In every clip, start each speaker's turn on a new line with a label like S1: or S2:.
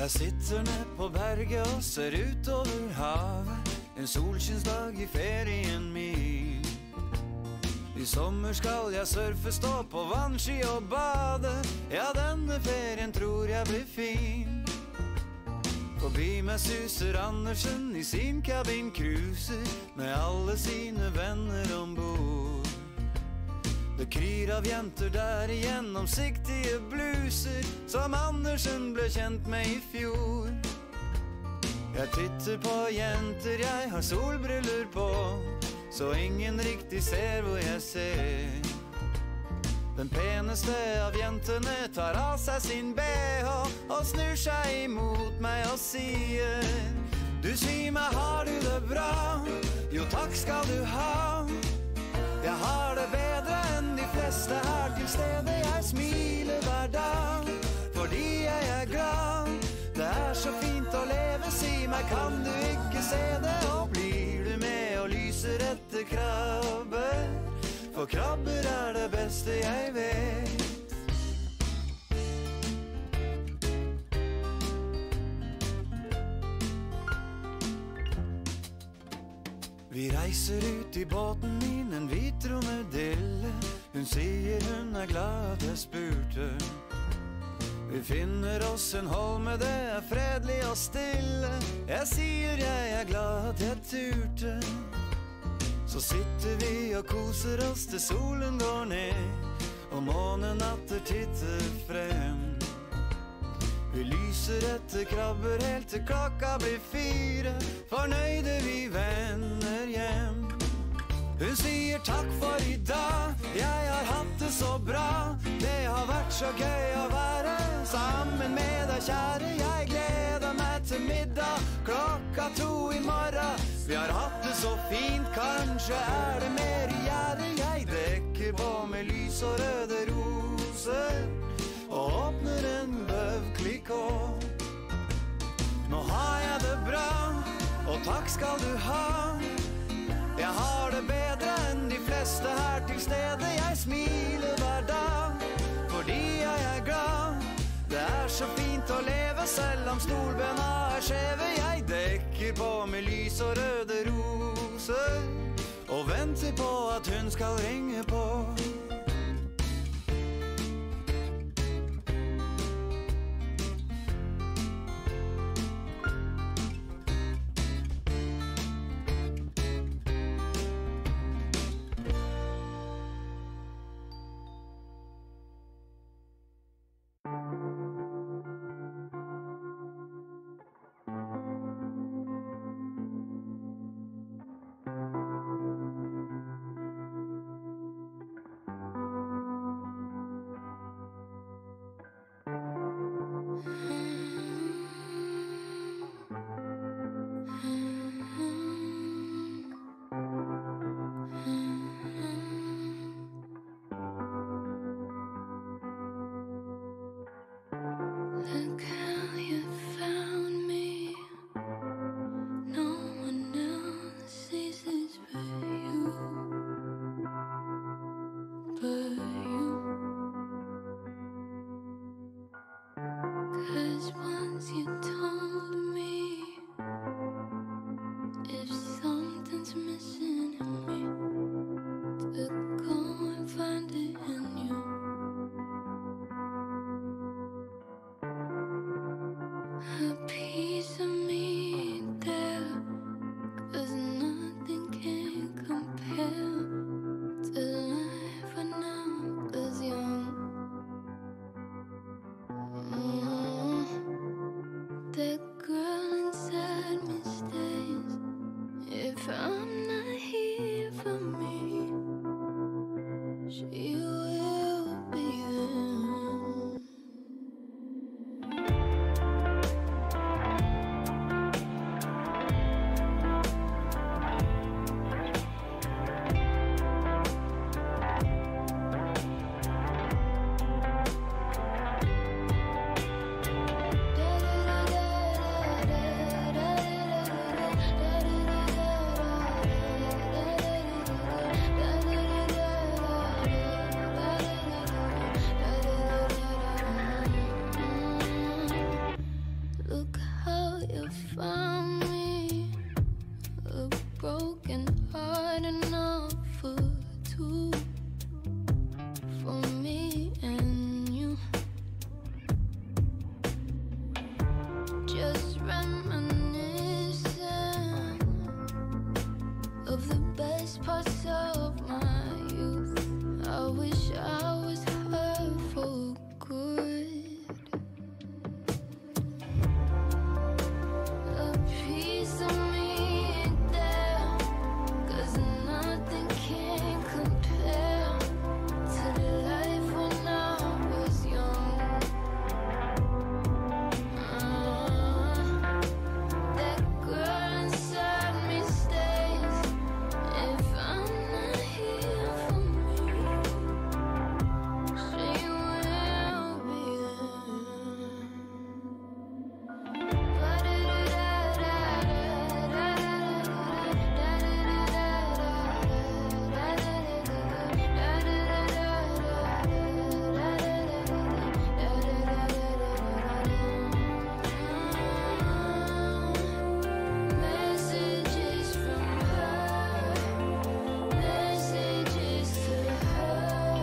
S1: Jeg sitter ned på berget og ser utover havet, en solskinnsdag i ferien min. I sommer skal jeg surfe, stå på vannski og bade. Ja, denne ferien tror jeg blir fin. Forbi meg suser Andersen i sin cabin cruiser, med alle sine venner ombord. Det kryr av jenter der i gjennomsiktige bluser, som Andersen ble kjent med i fjor. Jeg titter på jenter, jeg har solbriller på, så ingen riktig ser hvor jeg ser. Den peneste av jentene tar av seg sin BH og snur seg imot meg og sier: Du sier meg, har du det bra? Jo, takk skal du ha. Jeg har det bedre enn de fleste her til stede. Jeg smiler hver dag fordi jeg er glad. Det er så fint å leve, si meg, kan du ikke se det? Og blir du med og lyser etter krabber? For krabber er det beste jeg vet. Vi reiser ut i båten min, en hvit dromedille. Hun sier hun er glad at jeg spurte. Vi finner oss en holme, det er fredelig og stille. Jeg sier jeg er glad at jeg turte. Så sitter vi og koser oss til solen går ned, og månen atter titter frem. Vi lyser etter krabber helt til klokka blir 4, fornøyde vi vender hjem. Hun sier takk for i dag, jeg har hatt det så bra. Det har vært så gøy å være sammen med deg, kjære. Jeg gleder meg til middag klokka 2 i morgen. Vi har hatt det så fint, kanskje er det mer i gjerde. Jeg dekker på med lys og røde roser og åpner en bøvklikår. Nå har jeg det bra, og takk skal du ha. Jeg har det bedre enn de fleste her til stede. Jeg smiler hver dag fordi jeg er glad. Det er så fint å leve selv om stolbena er skjeve. Jeg dekker på med lys og røde roser og venter på at hun skal ringe på.
S2: of my youth. I wish I was her for good. A piece of me ain't there, 'cause nothing can compare to the life when I was young. That girl inside me stays if I'm not here for me. She will be messages from her, messages to her,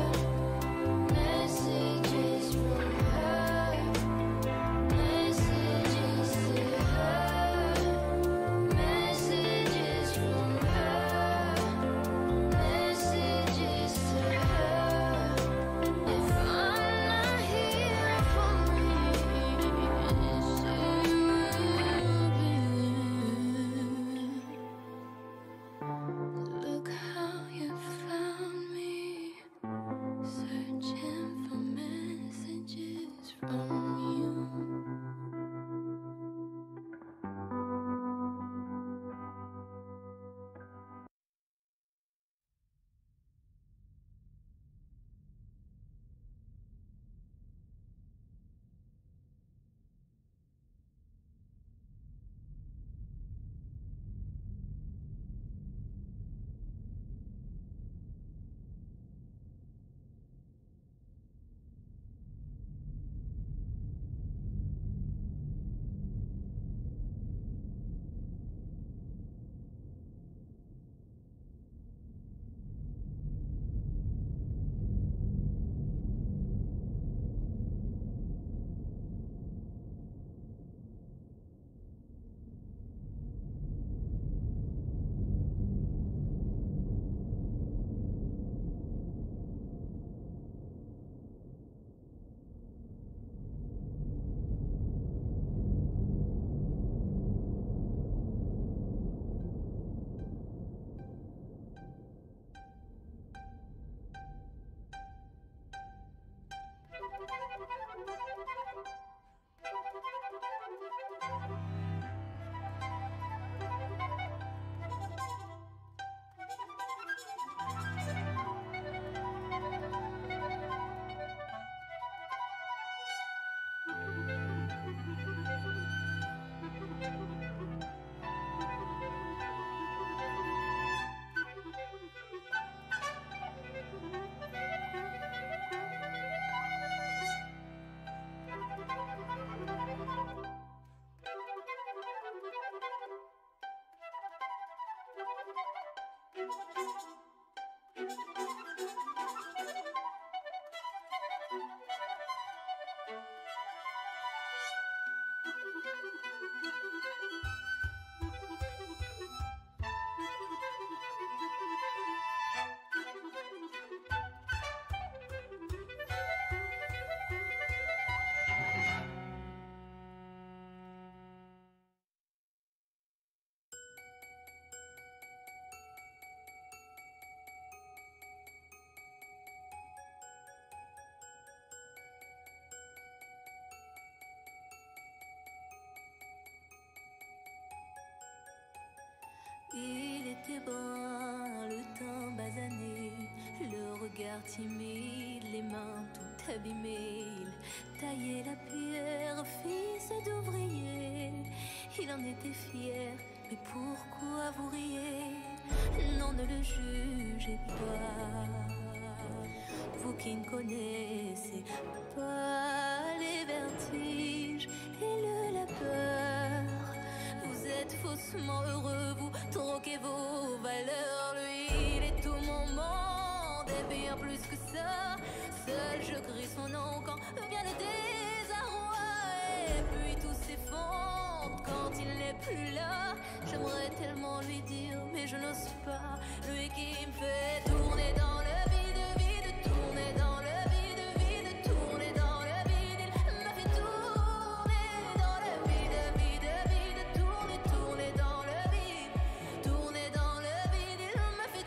S2: messages from her, messages to her, messages from her, messages to her. If I'm not here for me, she will be. Look how you found me, searching for messages from you.
S3: Il était brun, le teint basané, le regard timide, les mains toutes abîmées. Il taillait la pierre, fils d'ouvrier. Il en était fier, mais pourquoi vous riez? Non, ne le jugez pas. Vous qui ne connaissez pas les vertiges et le labeur, vous êtes faussement heureux, vous troquez vos valeurs. Lui, il est tout mon monde et bien plus que ça. Seul je crie son nom quand vient le désarroi. Et puis tout s'effondre quand il n'est plus là. J'aimerais tellement lui dire, mais je n'ose pas. Lui qui me fait tourner dans le vide, vide, tourner dans le vide, vide, tourner dans le vide. Il me fait tourner dans le vide, vide, vide, tourner, tourner dans le vide, tourner dans le vide. Il me fait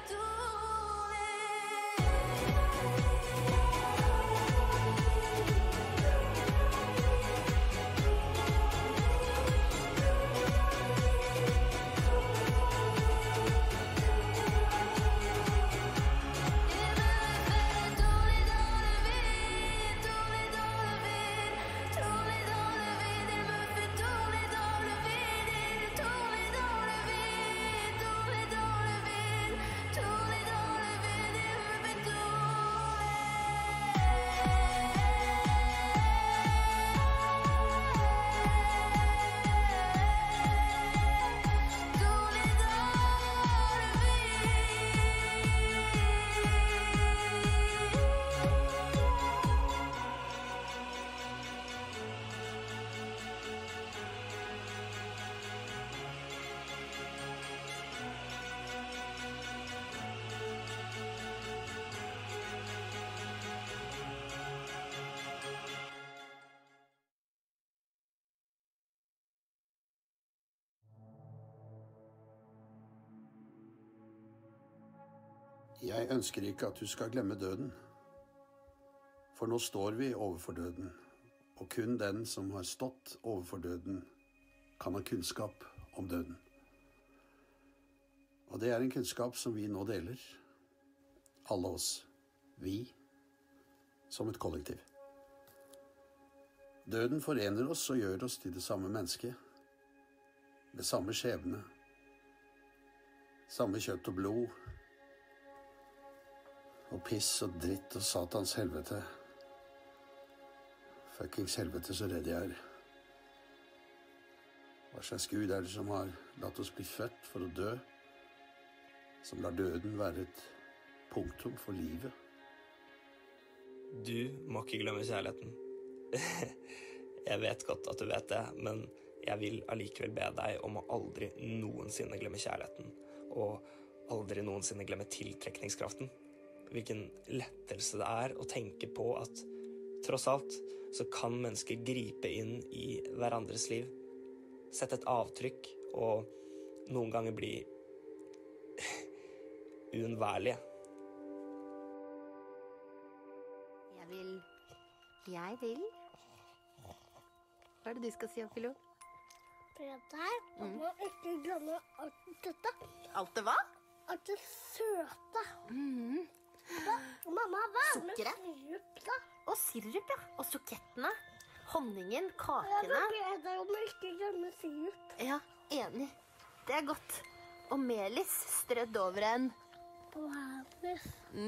S4: Jeg ønsker ikke at du skal glemme døden. For nå står vi overfor døden, og kun den som har stått overfor døden, kan ha kunnskap om døden. Og det er en kunnskap som vi nå deler, alle oss, vi, som et kollektiv. Døden forener oss og gjør oss til det samme mennesket, med samme skjebne, samme kjøtt og blod, og piss og dritt og satans helvete. Fuckings helvete, så redd jeg er. Hva slags Gud er det som har latt oss bli født for å dø? Som lar døden være et punktum for livet?
S5: Du må ikke glemme kjærligheten. Jeg vet godt at du vet det, men jeg vil allikevel be deg om å aldri noensinne glemme kjærligheten, og aldri noensinne glemme tiltrekningskraften. Hvilken lettelse det er å tenke på at tross alt så kan mennesker gripe inn i hverandres liv, sette et avtrykk og noen ganger bli uunnværlige.
S6: Jeg vil. Hva er det du skal si, Apilo?
S7: Jeg må ikke glemme alt dette.
S6: Alt det hva?
S7: Alt det søte. Mamma, hva er med sirup da?
S6: Og sirup, ja. Og sukettene. Honningen, kakene.
S7: Jeg ber deg om å ikke glemme sirup.
S6: Ja, enig. Det er godt. Og melis strødd over en.
S7: Melis.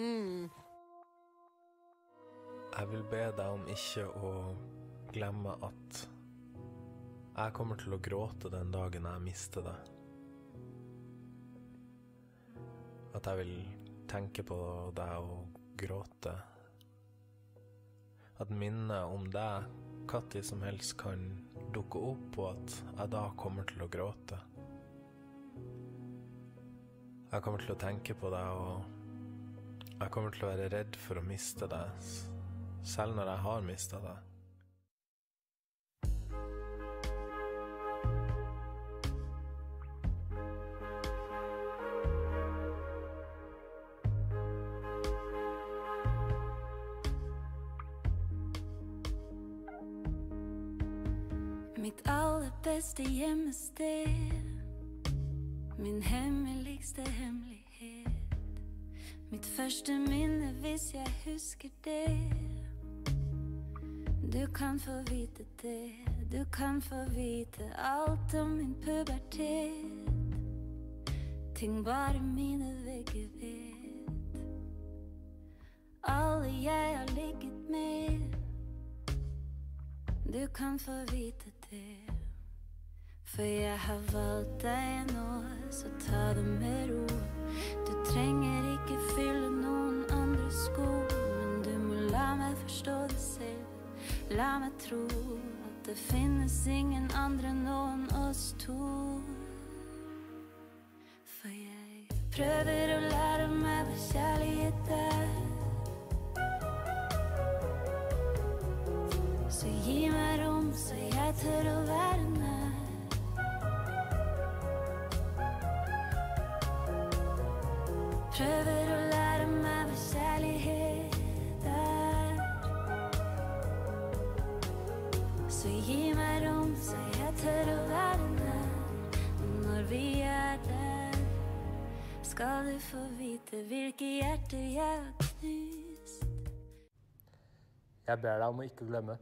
S8: Jeg vil be deg om ikke å glemme at jeg kommer til å gråte den dagen jeg mister deg. At jeg vil tenke på deg og gråte. At minnet om deg når som helst kan dukke opp, og at jeg da kommer til å gråte. Jeg kommer til å tenke på deg, og jeg kommer til å være redd for å miste deg, selv når jeg har mistet deg.
S3: Mitt aller beste hjemmested, min hemmeligste hemmelighet. Mitt første minne hvis jeg husker det. Du kan få vite det, du kan få vite alt om min pubertet. Ting bare mine vegger vet. Alle jeg har ligget med, du kan få vite det. For jeg har valgt deg nå, så ta det med ro. Du trenger ikke fylle noen andre sko, men du må la meg forstå det selv. La meg tro at det finnes ingen andre enn oss to. For jeg prøver å lære meg hva kjærlighet er. Så gi meg rom, så jeg tør å være nær. Prøver å lære meg hva kjærlighet er. Så gi meg rom, så jeg tør å være nær. Og når vi er der, skal du få vite hvilke hjerter jeg har knust.
S8: Jeg ber deg om å ikke glemme.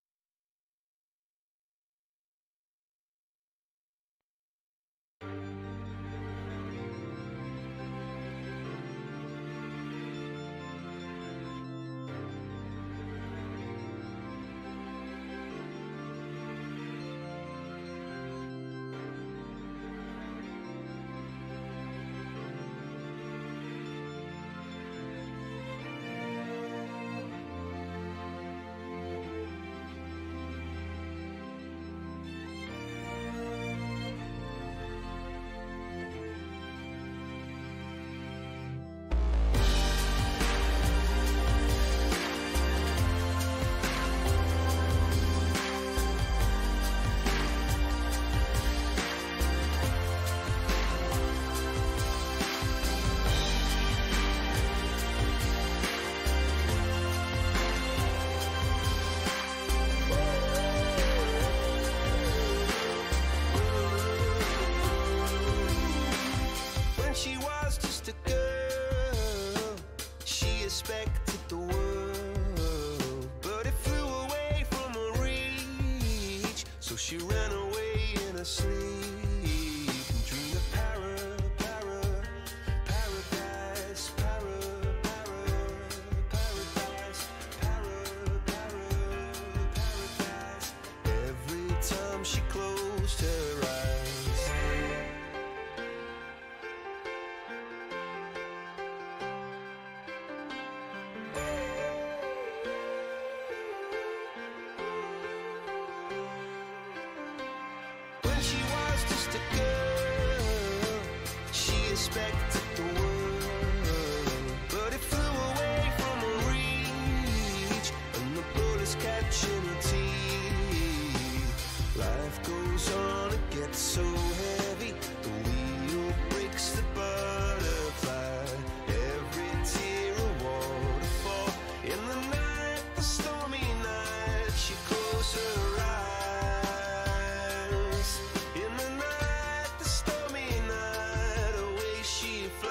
S9: She was just a girl, she expected the world, but it flew away from her reach, so she ran away in her sleep and dreamed of paradise, paradise, paradise. Every time she closed her eyes. Expected the world, but it flew away from her reach, and the bullets catching her teeth. Life goes on, it gets so heavy, the wheel breaks the butterfly. Every tear a waterfall. In the night, the stormy night, she closed her eyes. In the night, the stormy night, away she flies.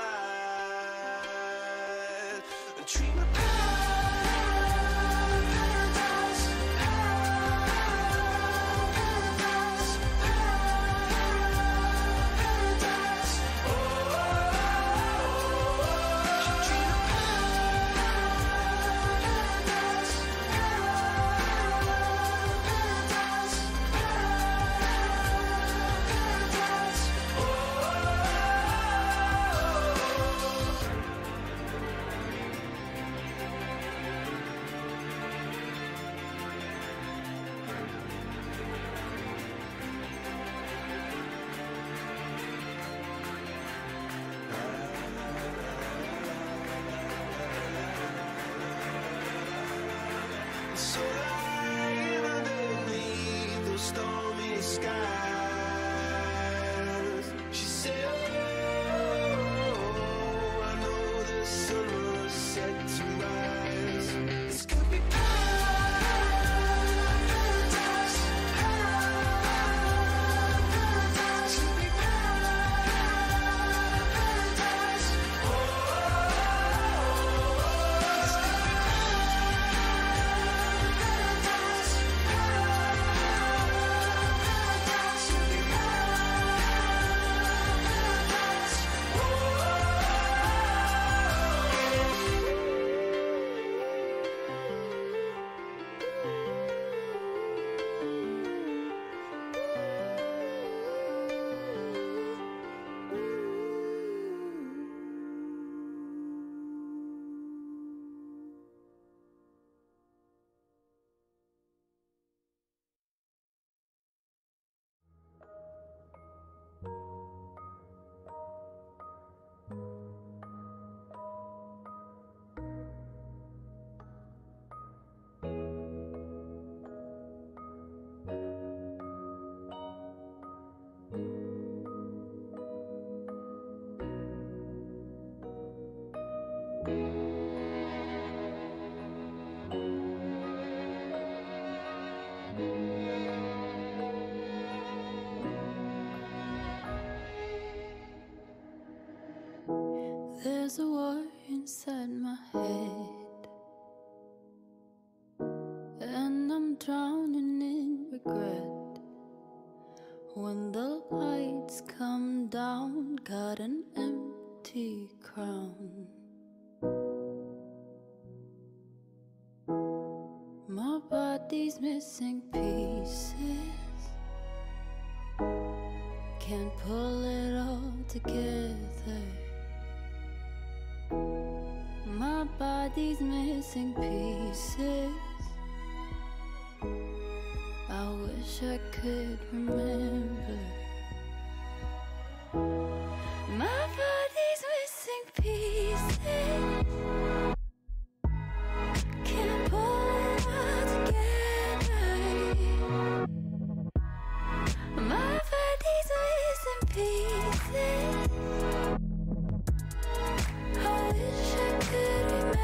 S2: inside my head, and I'm drowning in regret. When the lights come down, got an empty crown. My body's missing pieces, can't pull it all together. My body's missing pieces, I wish I could remember. My body's missing pieces, can't pull it all together. My body's missing pieces, I wish I could remember.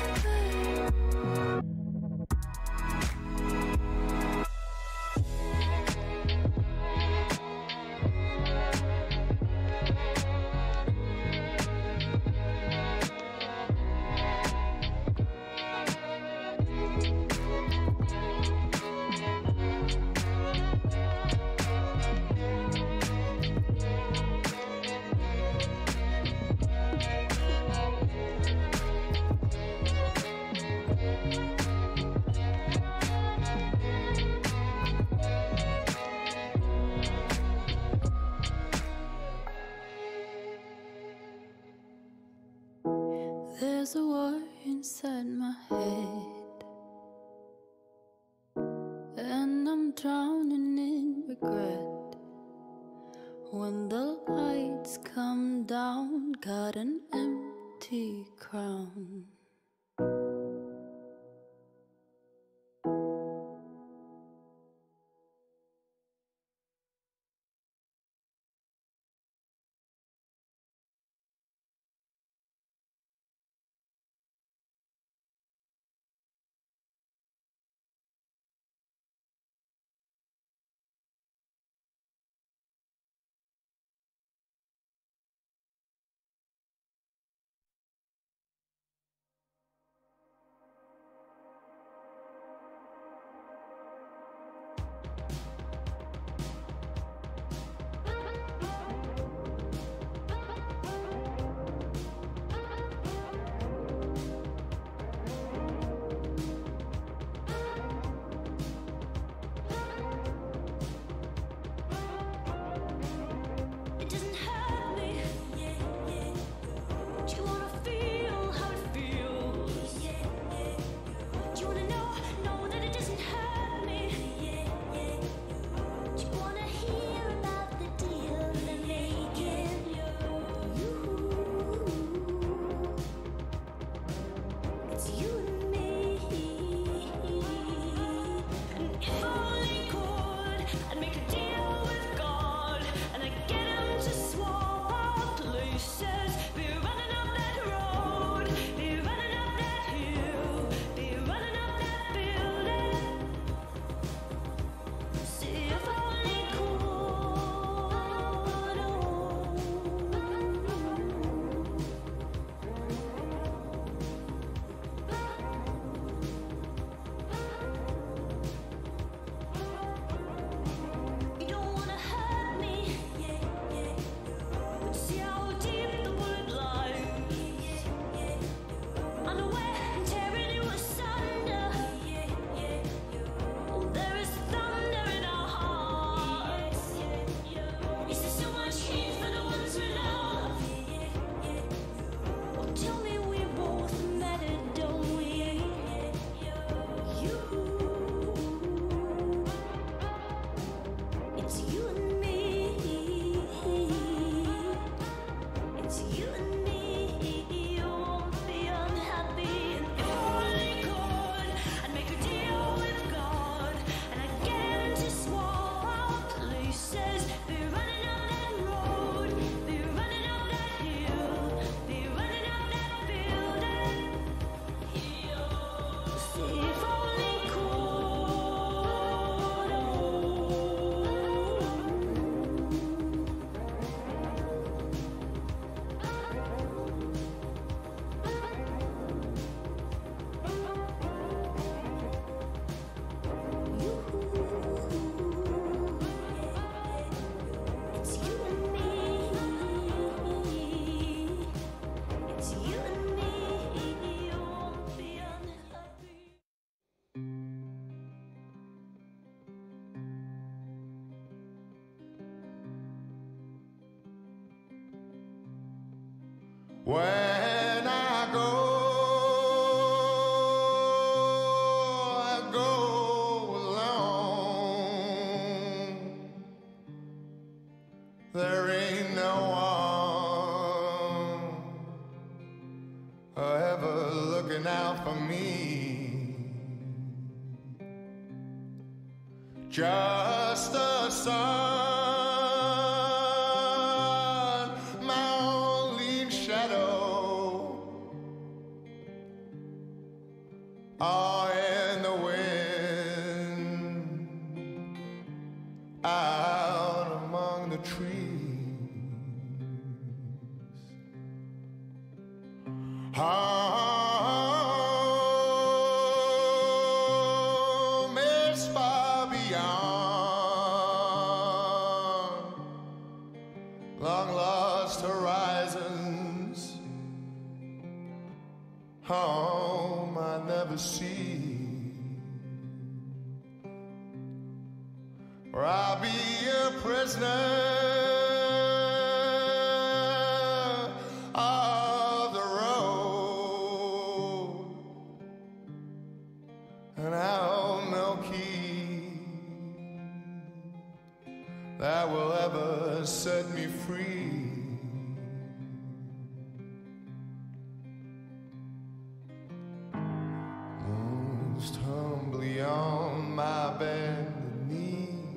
S2: There's a war inside my head, and I'm drowning in regret. When the lights come down, got an empty crown.
S10: When I go alone. There ain't no one ever looking out for me. Just the sun, my only shadow, in the wind, out among the trees. Home is far beyond long lost horizons. Home I never see, or I'll be a prisoner of the road, and I'll no key that will ever set me free. Moon's tumbly on my bended knee.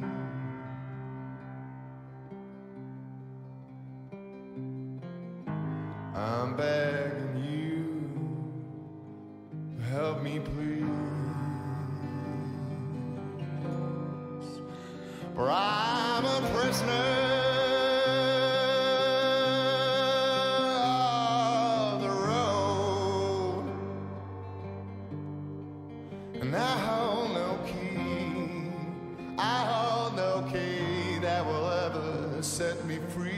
S10: I'm begging you to help me please, for I'm a prisoner of the road, and I hold no key, I hold no key that will ever set me free.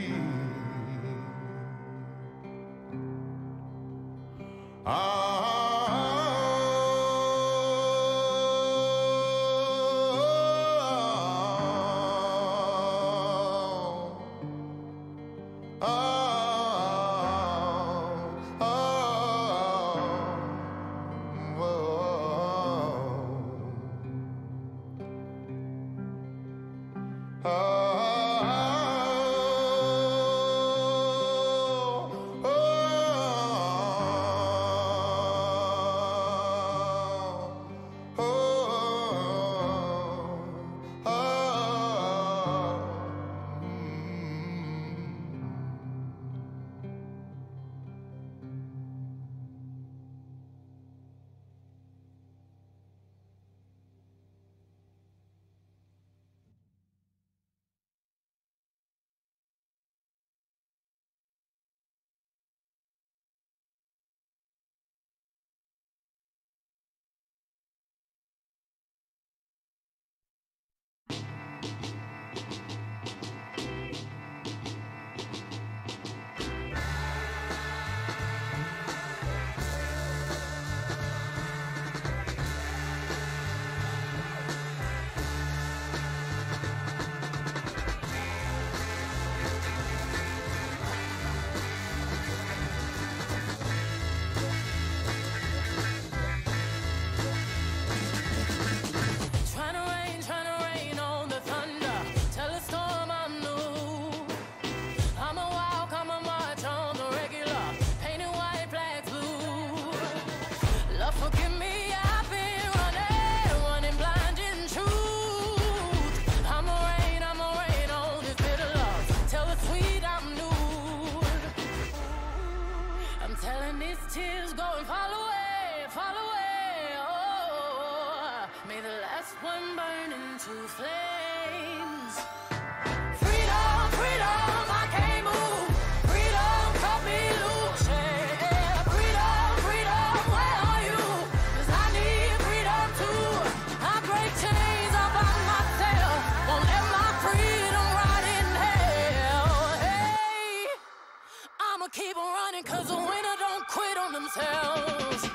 S11: Keep on running, 'cause the winner don't quit on themselves.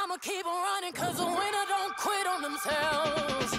S11: I'ma keep on running, cause the winner don't quit on themselves.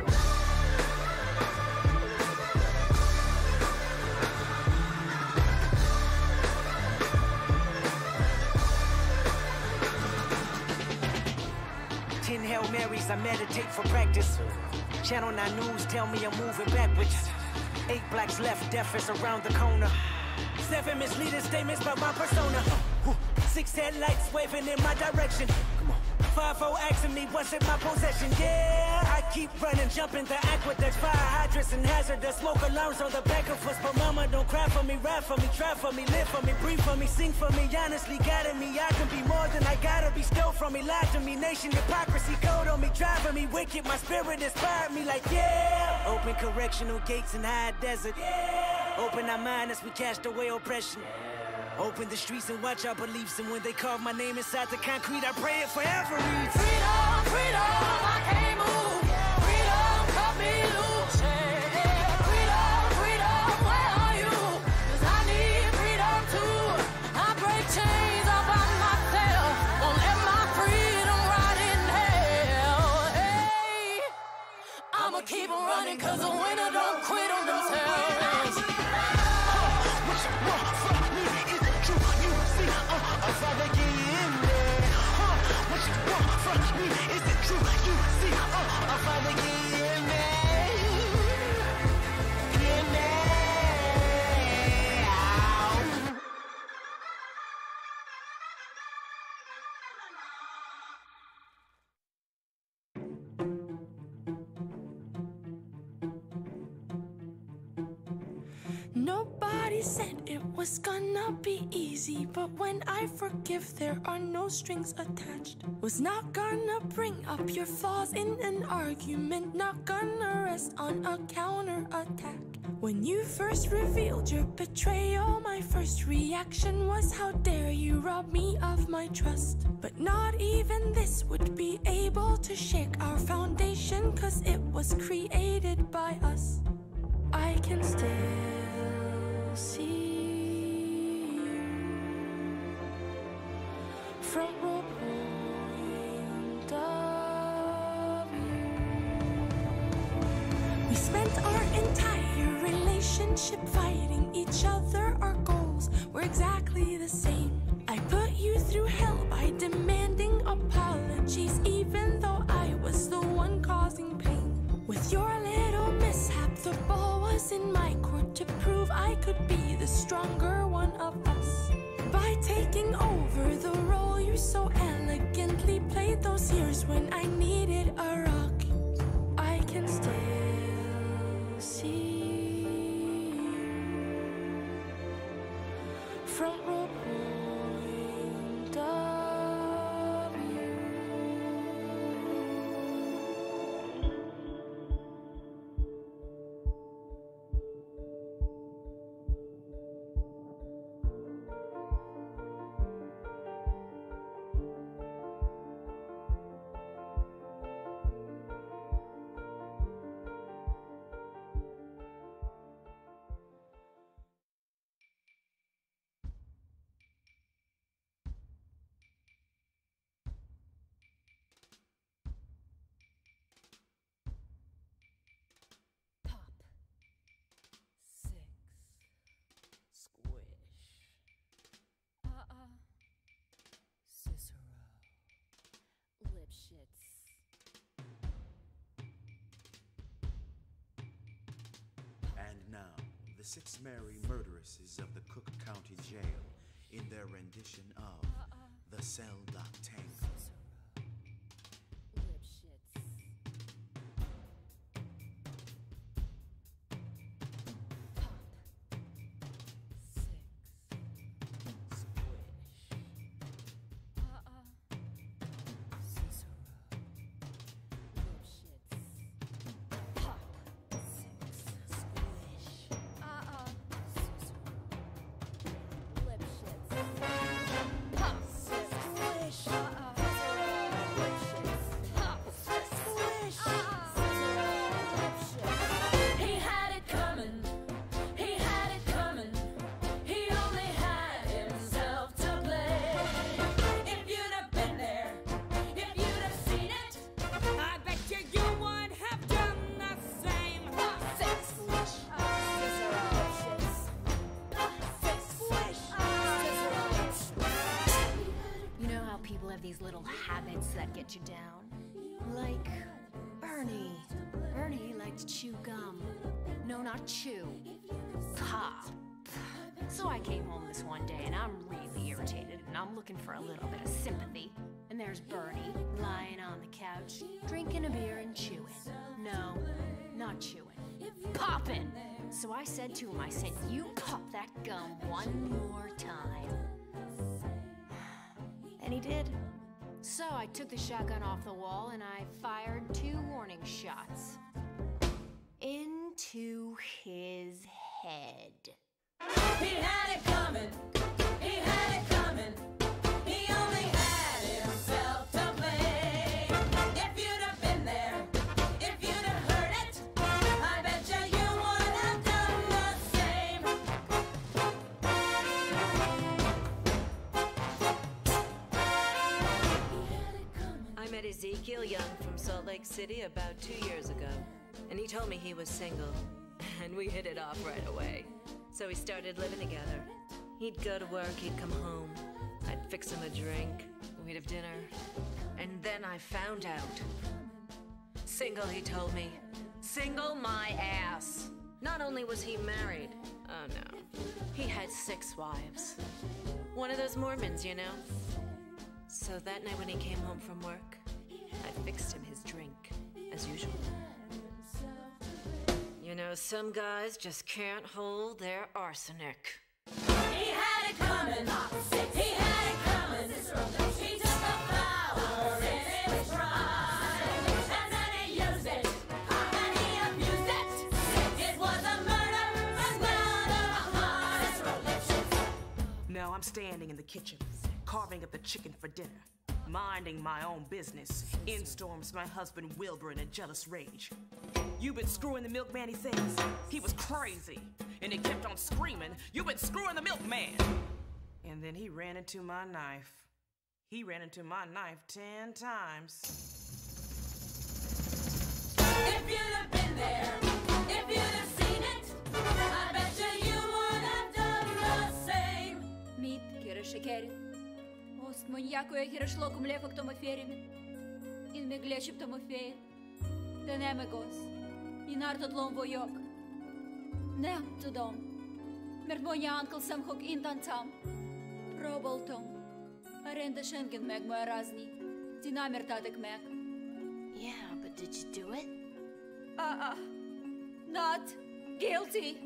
S12: Ten Hail Marys, I meditate for practice. Channel 9 News tell me I'm moving backwards. 8 blacks left, death is around the corner. 7 misleading statements about my persona. 6 headlights waving in my direction. 5-0 asking me what's in my possession. Yeah, I keep running, jumping the aqueducts, fire hydrants and hazardous smoke alarms on the back of us. But mama, don't cry for me, ride for me, try for me, live for me, breathe for me, sing for me, honestly guiding me. I can be more than I gotta be, stole from me, lied to me, nation hypocrisy, code on me, driving me wicked. My spirit inspired me like, yeah. Open correctional gates in high desert. Open our mind as we cast away oppression. Open the streets and watch our beliefs. And when they carve my name inside the concrete, I pray it forever reads.
S11: Freedom, freedom, I can't move. Freedom, cut me loose. Freedom, freedom, where are you? 'Cause I need freedom too. I break chains all by myself. Won't let my freedom rot in hell. Hey, I'ma keep on running, 'cause the winner don't quit on themselves.
S9: Father, get in there. What you want from me? Is it true? You see, Father, get in there. Get in there.
S13: Nobody said it was gonna be easy, but when I forgive, there are no strings attached. Was not gonna bring up your flaws in an argument, not gonna rest on a counterattack. When you first revealed your betrayal, my first reaction was, how dare you rob me of my trust? But not even this would be able to shake our foundation, 'cause it was created by us. I can still see you from a point of view. We spent our entire relationship fighting each other. Our goals were exactly the same. I put you through hell by demanding apologies, even though I was the one causing pain. With your little mishap, the ball was in my court to prove I could be the stronger one of us. By taking over the role you so elegantly played those years when I needed a rock, I can still see you from a point of view.
S14: And now, the 6 merry murderesses of the Cook County Jail in their rendition of The Cell Block Tango.
S11: Pop, squish,
S15: people have these little habits that get you down. Like Bernie. Bernie liked to chew gum. No, not chew. Pop. So I came home this one day and I'm really irritated and I'm looking for a little bit of sympathy. And there's Bernie lying on the couch, drinking a beer and chewing. No, not chewing. Popping! So I said to him, I said, you pop that gum one more time. And he did. So I took the shotgun off the wall and I fired 2 warning shots. Into his head.
S11: He had it coming. He had it coming. He only had himself to blame. If you'd have been there, if you'd have heard it, I bet you would have done the same.
S16: I met Ezekiel Young from Salt Lake City about 2 years ago, and he told me he was single, and we hit it off right away. So we started living together. He'd go to work, he'd come home, I'd fix him a drink, we'd have dinner, and then I found out. Single, he told me. Single my ass. Not only was he married, oh no, he had 6 wives. One of those Mormons, you know? So that night when he came home from work, I fixed him his drink, as usual. You know, some guys just can't hold their arsenic.
S11: He had it coming. He had it coming. He took the flower in his pride, and then he used it, and he abused it. It was a murder, and
S17: Now I'm standing in the kitchen, carving up the chicken for dinner, minding my own business. In storms my husband Wilbur in a jealous rage. "You've been screwing the milkman," he says. He was crazy, and he kept on screaming, "You've been screwing the milkman!" And then he ran into my knife. He ran into my knife 10 times.
S11: If you'd have been there, if you'd have seen it, I bet you would have done the same.
S18: Мит, кира шекери. Ост маньяко е хирашло ком лефак томаферими. In me gleship tomafer. Den emegos. In artot lom vojok. Ne to dom. Mer moja ankel sam hok indan tam. Proboltom. Arenda schengen meg moja razni. Dinamer tadek meg.
S15: Yeah, but did you do it?
S18: Not guilty.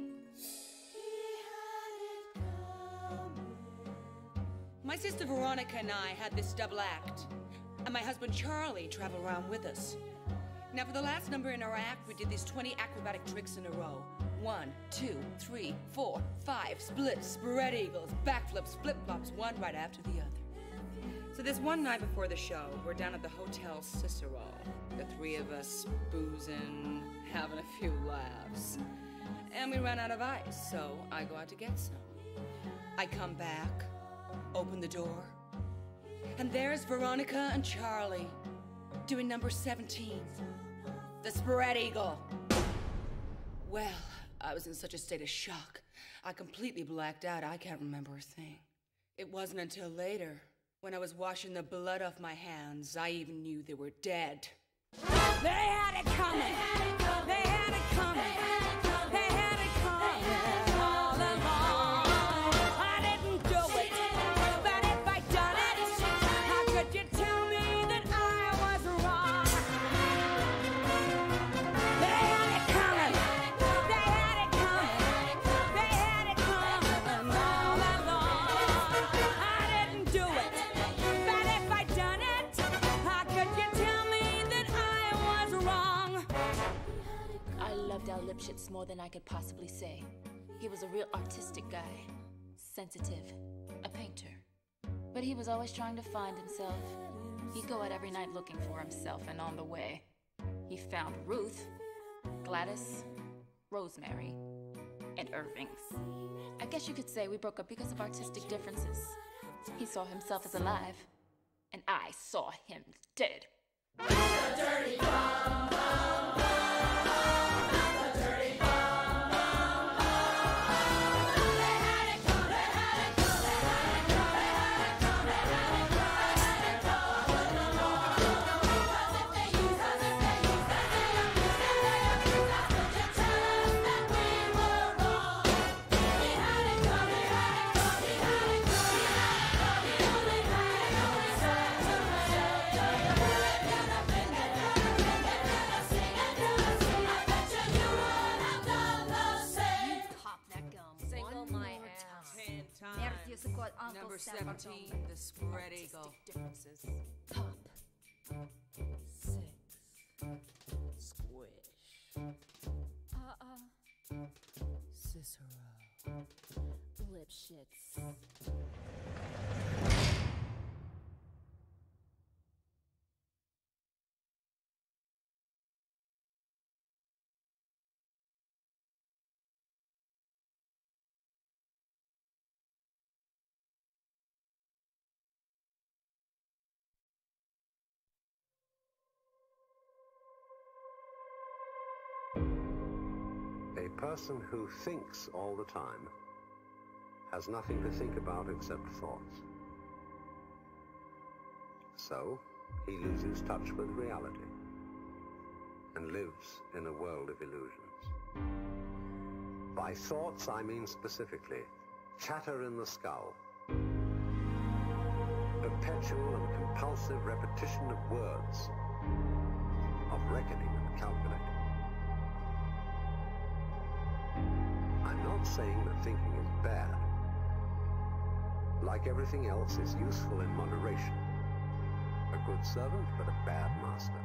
S19: My sister Veronica and I had this double act, and my husband Charlie traveled around with us. Now, for the last number in our act, we did these 20 acrobatic tricks in a row. 1, 2, 3, 4, 5, splits, spread eagles, backflips, flip-flops, one right after the other. So this one night before the show, we're down at the Hotel Cicero. The 3 of us boozing, having a few laughs. And we ran out of ice, so I go out to get some. I come back, open the door, and there's Veronica and Charlie doing number 17, the spread eagle. Well, I was in such a state of shock, I completely blacked out. I can't remember a thing. It wasn't until later, when I was washing the blood off my hands, I even knew they were dead.
S11: They had it coming. They had it coming. They had it coming all along. I didn't do it, but if I'd done it, how could you tell me that I was wrong? They had it coming. They had it coming. They had it coming all along. I didn't do it, but if I'd done it, how could you tell me that I was wrong?
S15: I loved Al Lipschitz more than I could possibly say. He was a real artistic guy, sensitive, a painter. But he was always trying to find himself. He'd go out every night looking for himself, and on the way, he found Ruth, Gladys, Rosemary, and Irving's. I guess you could say we broke up because of artistic differences. He saw himself as alive, and I saw him dead.
S11: Dirty bomb, bomb, bomb, the dirty bomb, bomb, bomb. They had it coming, they had it coming, they had it coming, they had it coming, they had it
S19: 17, the spread eagle.
S15: Differences. Pop. 6. Squish. Cicero. Lipschitz.
S20: A person who thinks all the time has nothing to think about except thoughts. So, he loses touch with reality and lives in a world of illusions. By thoughts, I mean specifically chatter in the skull, perpetual and compulsive repetition of words, of reckoning and calculating. I'm not saying that thinking is bad. Like everything else, it's useful in moderation. A good servant, but a bad master.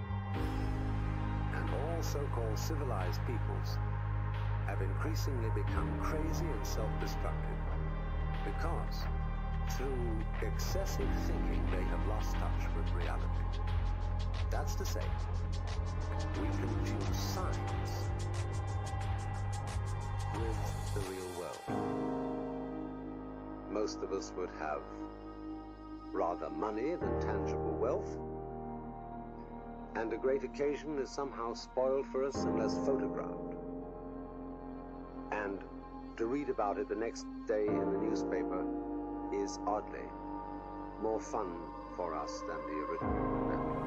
S20: And all so-called civilized peoples have increasingly become crazy and self-destructive because through excessive thinking they have lost touch with reality. That's to say, we confuse science with the real world. Most of us would have rather money than tangible wealth, and a great occasion is somehow spoiled for us unless photographed. And to read about it the next day in the newspaper is oddly more fun for us than the original event.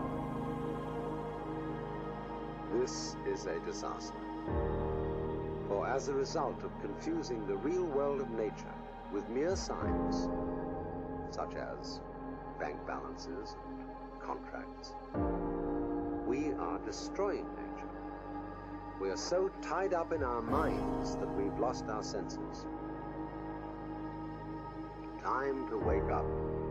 S20: This is a disaster. For as a result of confusing the real world of nature with mere signs, such as bank balances and contracts, we are destroying nature. We are so tied up in our minds that we've lost our senses. Time to wake up.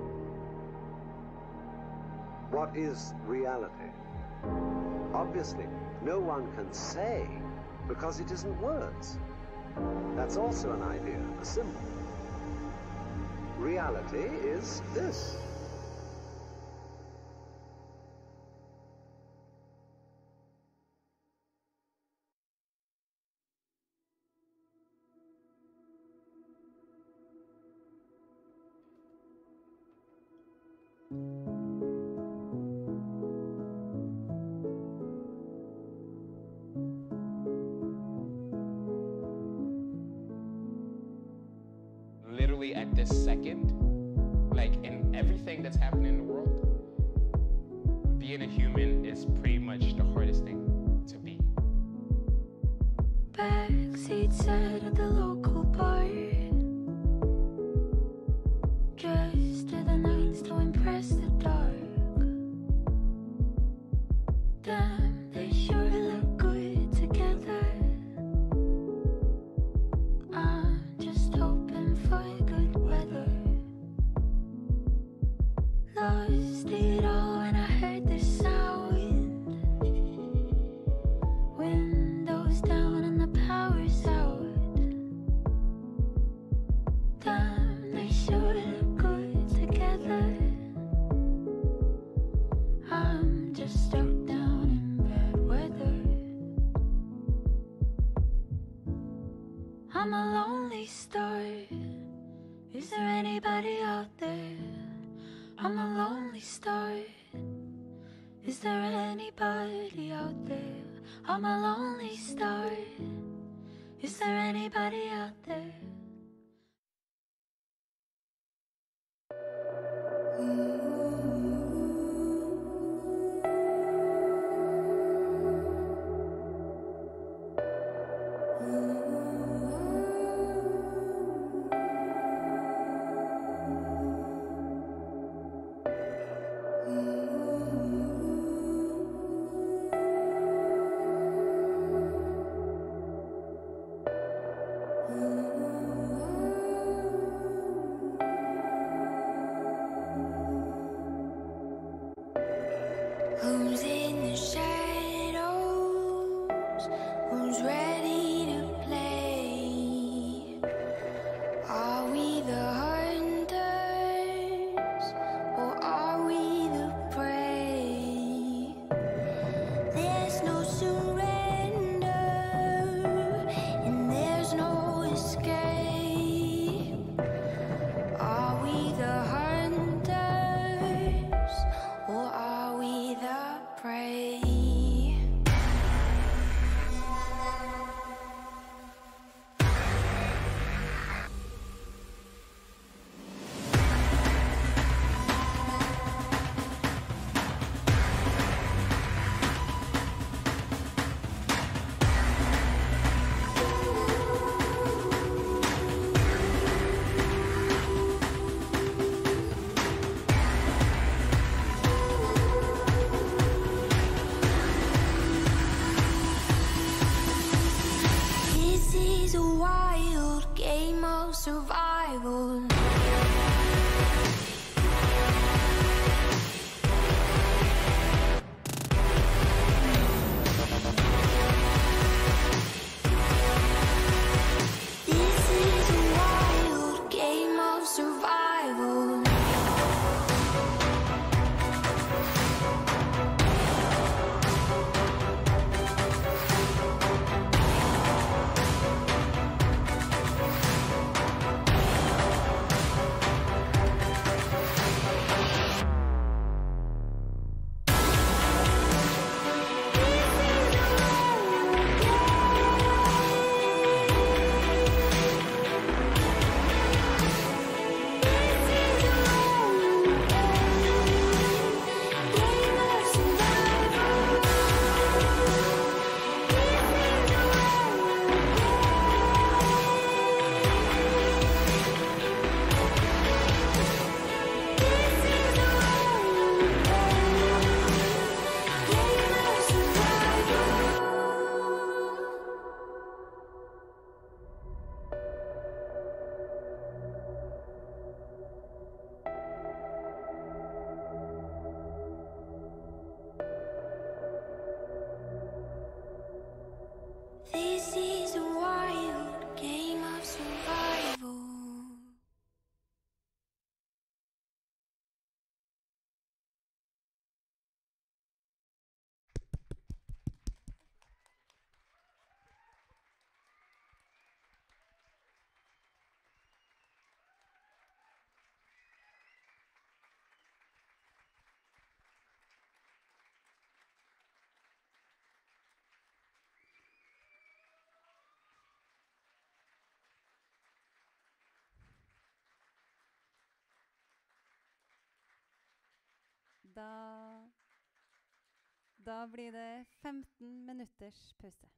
S20: What is reality? Obviously, no one can say, because it isn't words. That's also an idea, a symbol. Reality is this.
S21: Literally at this second, like in everything that's happening in the world, being a human is pretty much the hardest thing to be.
S2: Backseat sat at the local bar, dressed to the nines to impress the dark. Damn, they sure look good together. I'm just hoping for good weather. Lost it all when I heard the sound. Windows down and the power's out. Damn, they sure look good together. I'm just stuck down in bad weather. I'm a lonely star. Is there anybody out there? I'm a lonely star. Is there anybody out there? I'm a lonely star. Is there anybody out there? Who's in the shadows? Who's ready to play? Are we the hunters or are we the prey? There's no surrender and there's no escape. Are we the hunters or are we the prey? This is a wild game of survival. This is a wild game of survival. This is a wild game of survival.
S1: Da blir det 15 minutters pause.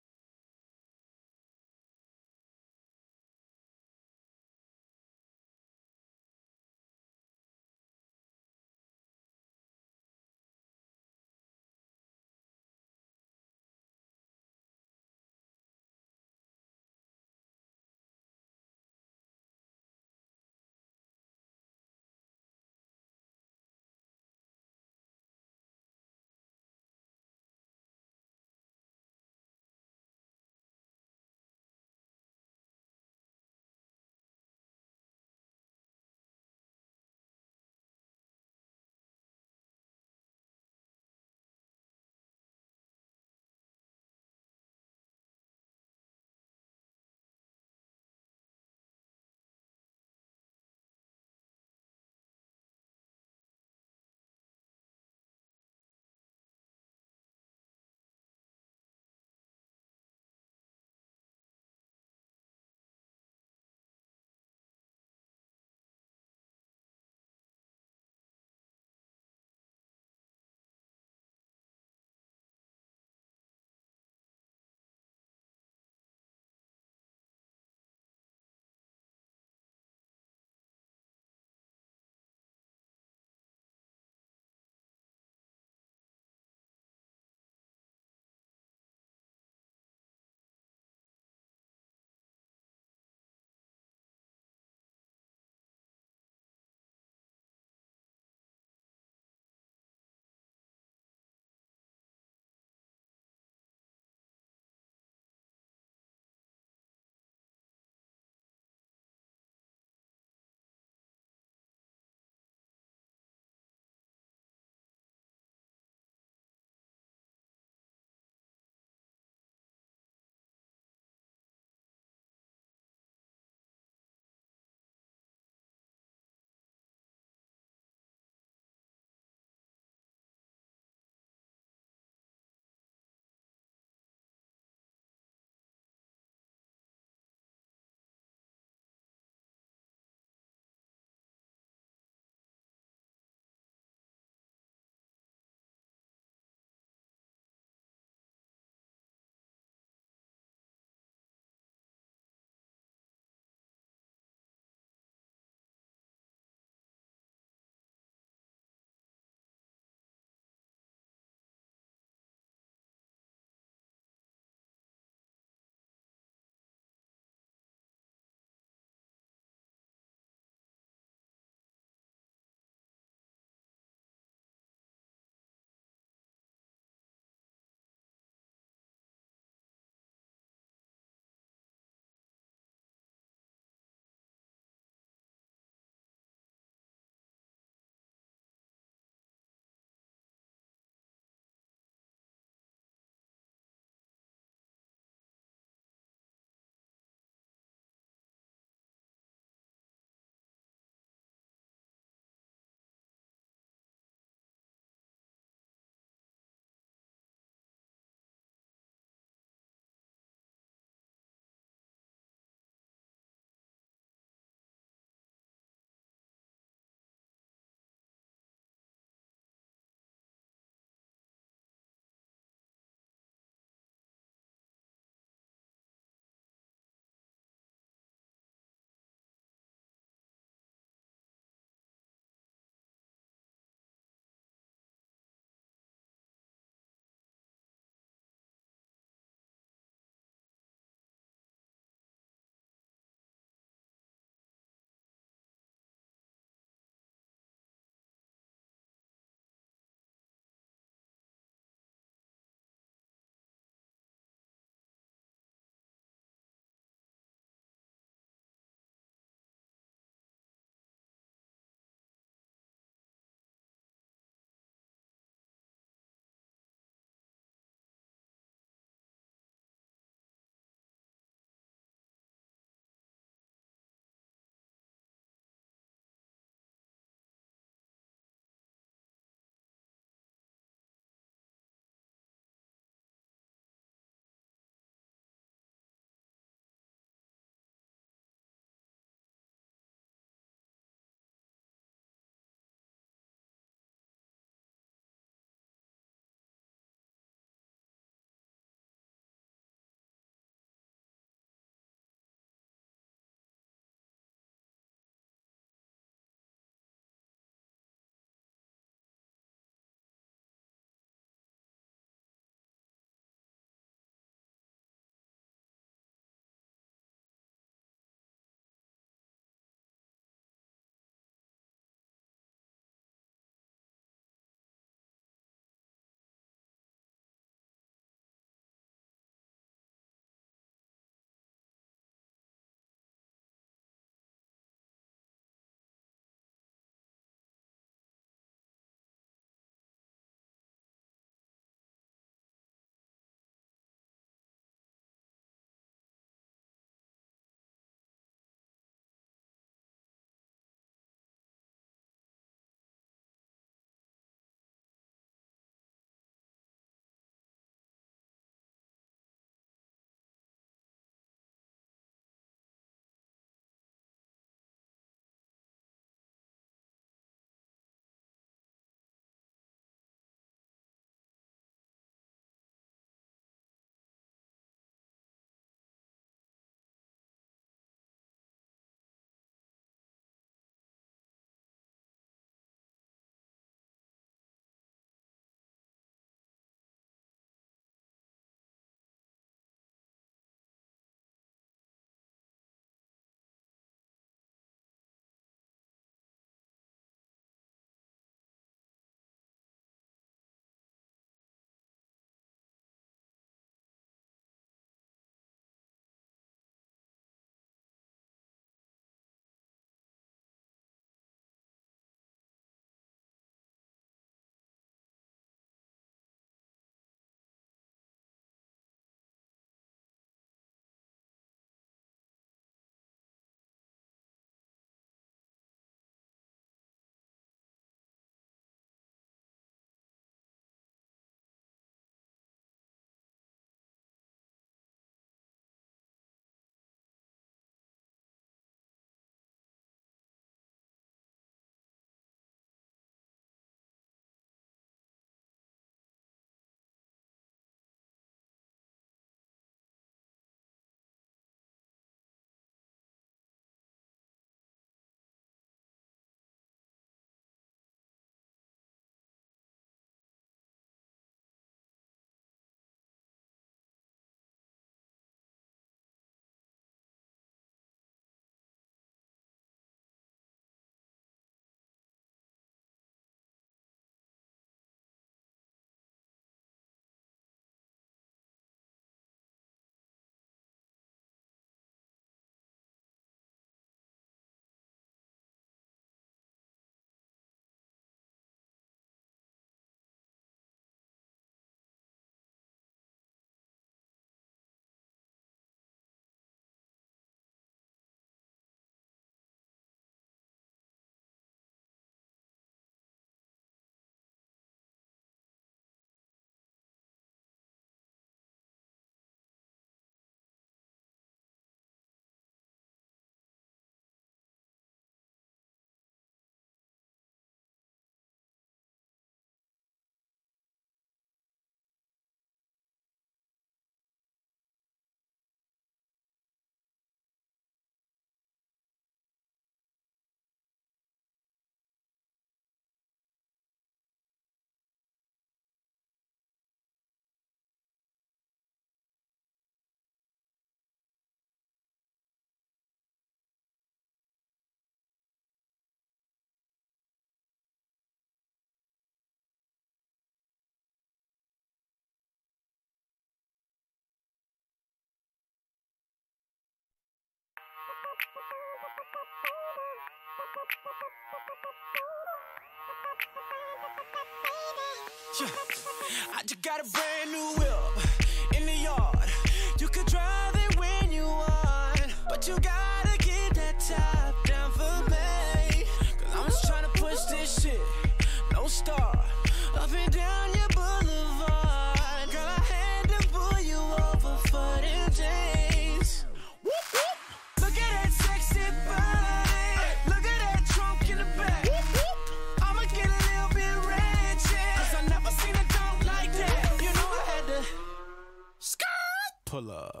S11: Yeah. I just got a brand new whip in the yard. You could drive it when you want, but you gotta keep that top down for me. Cause I'm just tryna push this shit, no start, up and down your boulevard. Girl, I had to pull you over for them jeans. Whoop, whoop. Look at that sexy body, look at that trunk in the back. Whoop, whoop. I'ma get a little bit ratchet, cause I never seen a dog like that. You know I had to skirt.
S8: Pull up.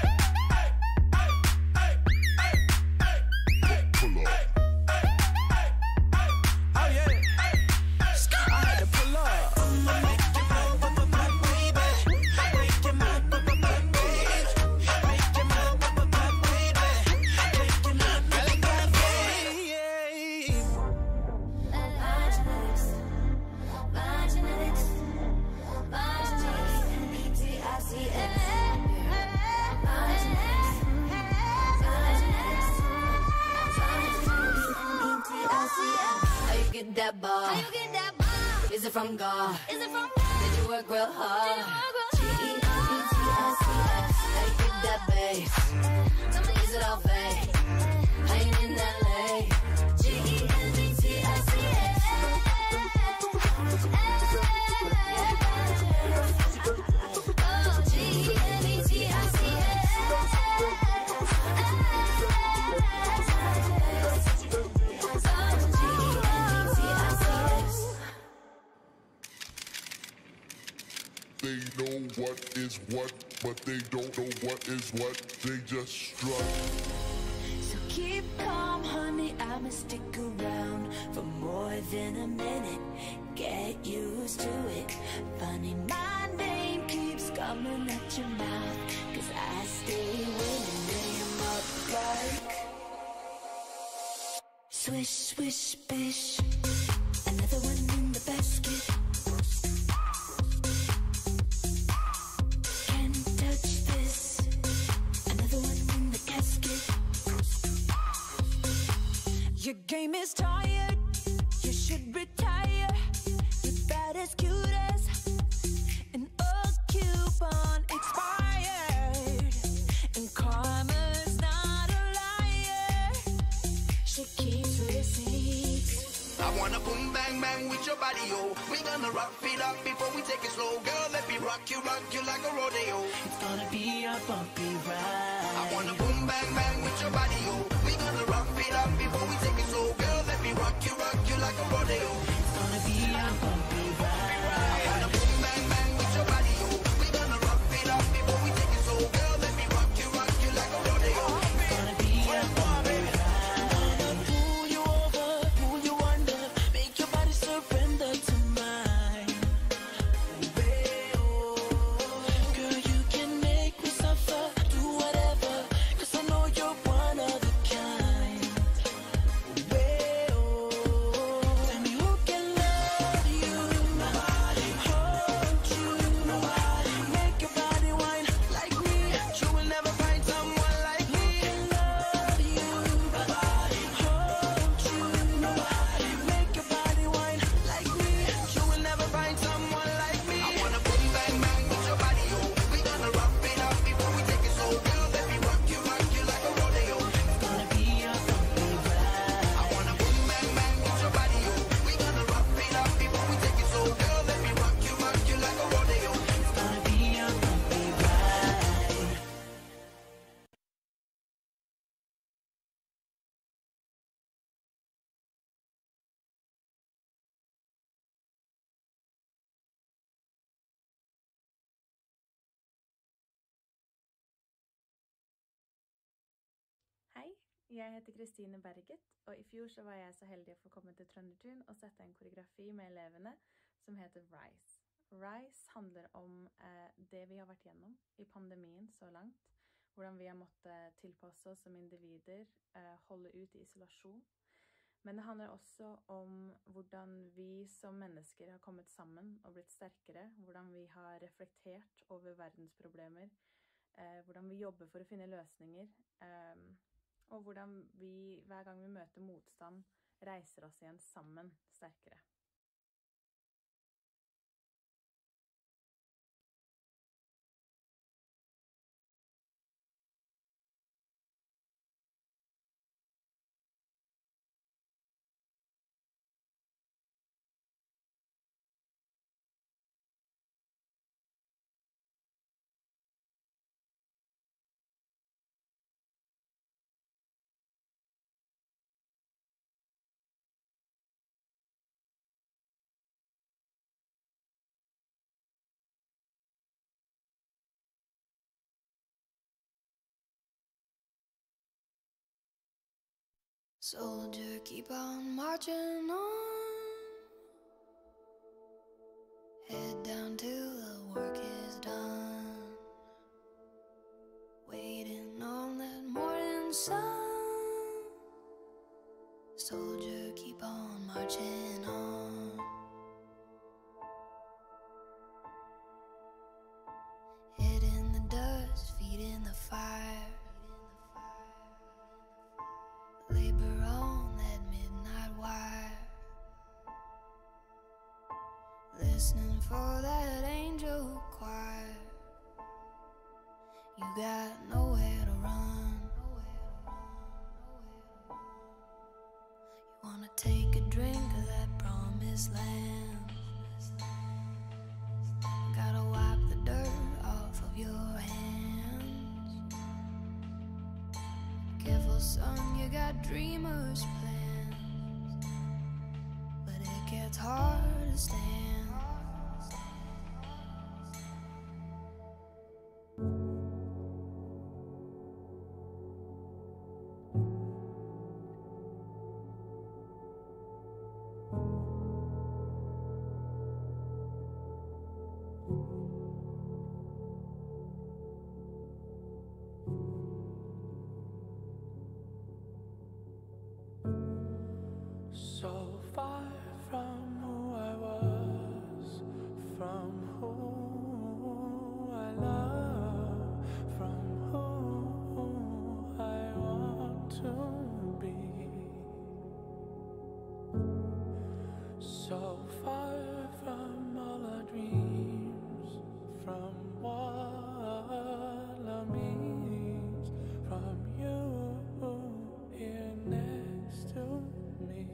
S11: Pull up. Oh yeah. I had to pull up. Make your mouth up, baby. Make your mouth up, baby. Make your mouth up, baby. Make your mouth up, baby.
S3: My genetics, my genetics, my genetics, N-E-T-I-C-S. How you get that bar? Is it from God? Did you work real hard? G-E-N-E-T-I-C-S. How you get that bass? Is it all fake? I ain't in LA. G-E-N-E-T-I-C-S. Oh, G-E-N-E-T-I-C-S.
S4: They know what is what, but they don't know what is what. They just strut.
S2: So keep calm, honey, I'ma stick around for more than a minute. Get used to it. Funny, my name keeps coming at your mouth, cause I stay winning. Name up like swish, swish, bish. Another one in the basket. Can't touch this. Another one in the casket. Your game is tired. You should retire. You're bad as cute as an old coupon expired. And karma's not a liar. She keeps receipts.
S9: I wanna boom bang bang with your body, yo. We gonna rock it up before we take it slow. Girl, let me rock you like a rodeo.
S2: It's gonna be a bumpy ride.
S9: I wanna boom bang bang with your body, yo. We gonna rock it up before we take it slow. Girl, let me rock you like a rodeo.
S2: It's gonna be a bumpy ride.
S9: I wanna boom bang bang with your body, yo. We gonna rock it up before we take it slow. Girl, let me rock you like a rodeo.
S2: It's gonna be a bumpy ride. Pull you over, pull you under, make your body surrender to mine. Girl, you can make me suffer, do whatever, cause I know you're one of a kind. Tell me who can love you, hold you, make your body whine like me.
S9: You will never find someone like me.
S2: Love you, hold you,
S9: Make your body whine like me. You will never find someone like me. I wanna boom bang bang with your body, yo. We gonna rock it up before we take it slow. Girl, let me rock you like a rodeo.
S2: It's gonna be a bumpy ride.
S9: I wanna boom bang bang with your body, yo. We gonna rock it up before we take it slow. Girl, let me rock you like a rodeo.
S2: It's gonna be a bumpy ride.
S22: Hei, jeg heter Kristine Berget, og i fjor så var jeg så heldig å få komme til Trøndertun og sette en koreografi med elevene som heter RISE. RISE handler om det vi har vært gjennom i pandemien så langt, hvordan vi har måttet tilpasse oss som individer, holde ut i isolasjon. Men det handler også om hvordan vi som mennesker har kommet sammen og blitt sterkere, hvordan vi har reflektert over verdensproblemer, hvordan vi jobber for å finne løsninger, og hvordan vi hver gang vi møter motstand reiser oss igjen sammen sterkere.
S2: Soldier, keep on marching on. Head down till the work is done. Waiting on that morning sun. Soldier, keep on marching on. Head in the dust, feet in the fire. Labor on that midnight wire, listening for that angel choir. You got nowhere to run. You wanna take a drink of that promised land. Gotta wipe the dirt off of your hands. Careful, son, you got dreamers' plans, but it gets hard to stand.
S5: So far from who I was, from who I love, from who I want to be. So far from all our dreams, from what love means, from you here next to me.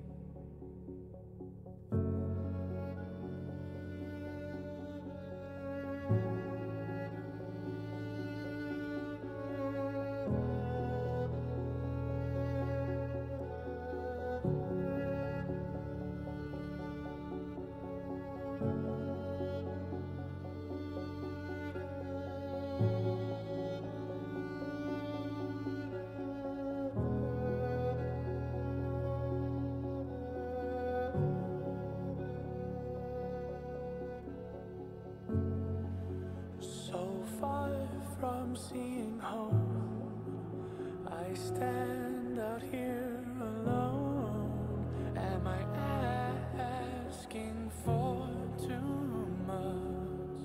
S5: So far from seeing home, I stand out here alone. Am I asking for too much?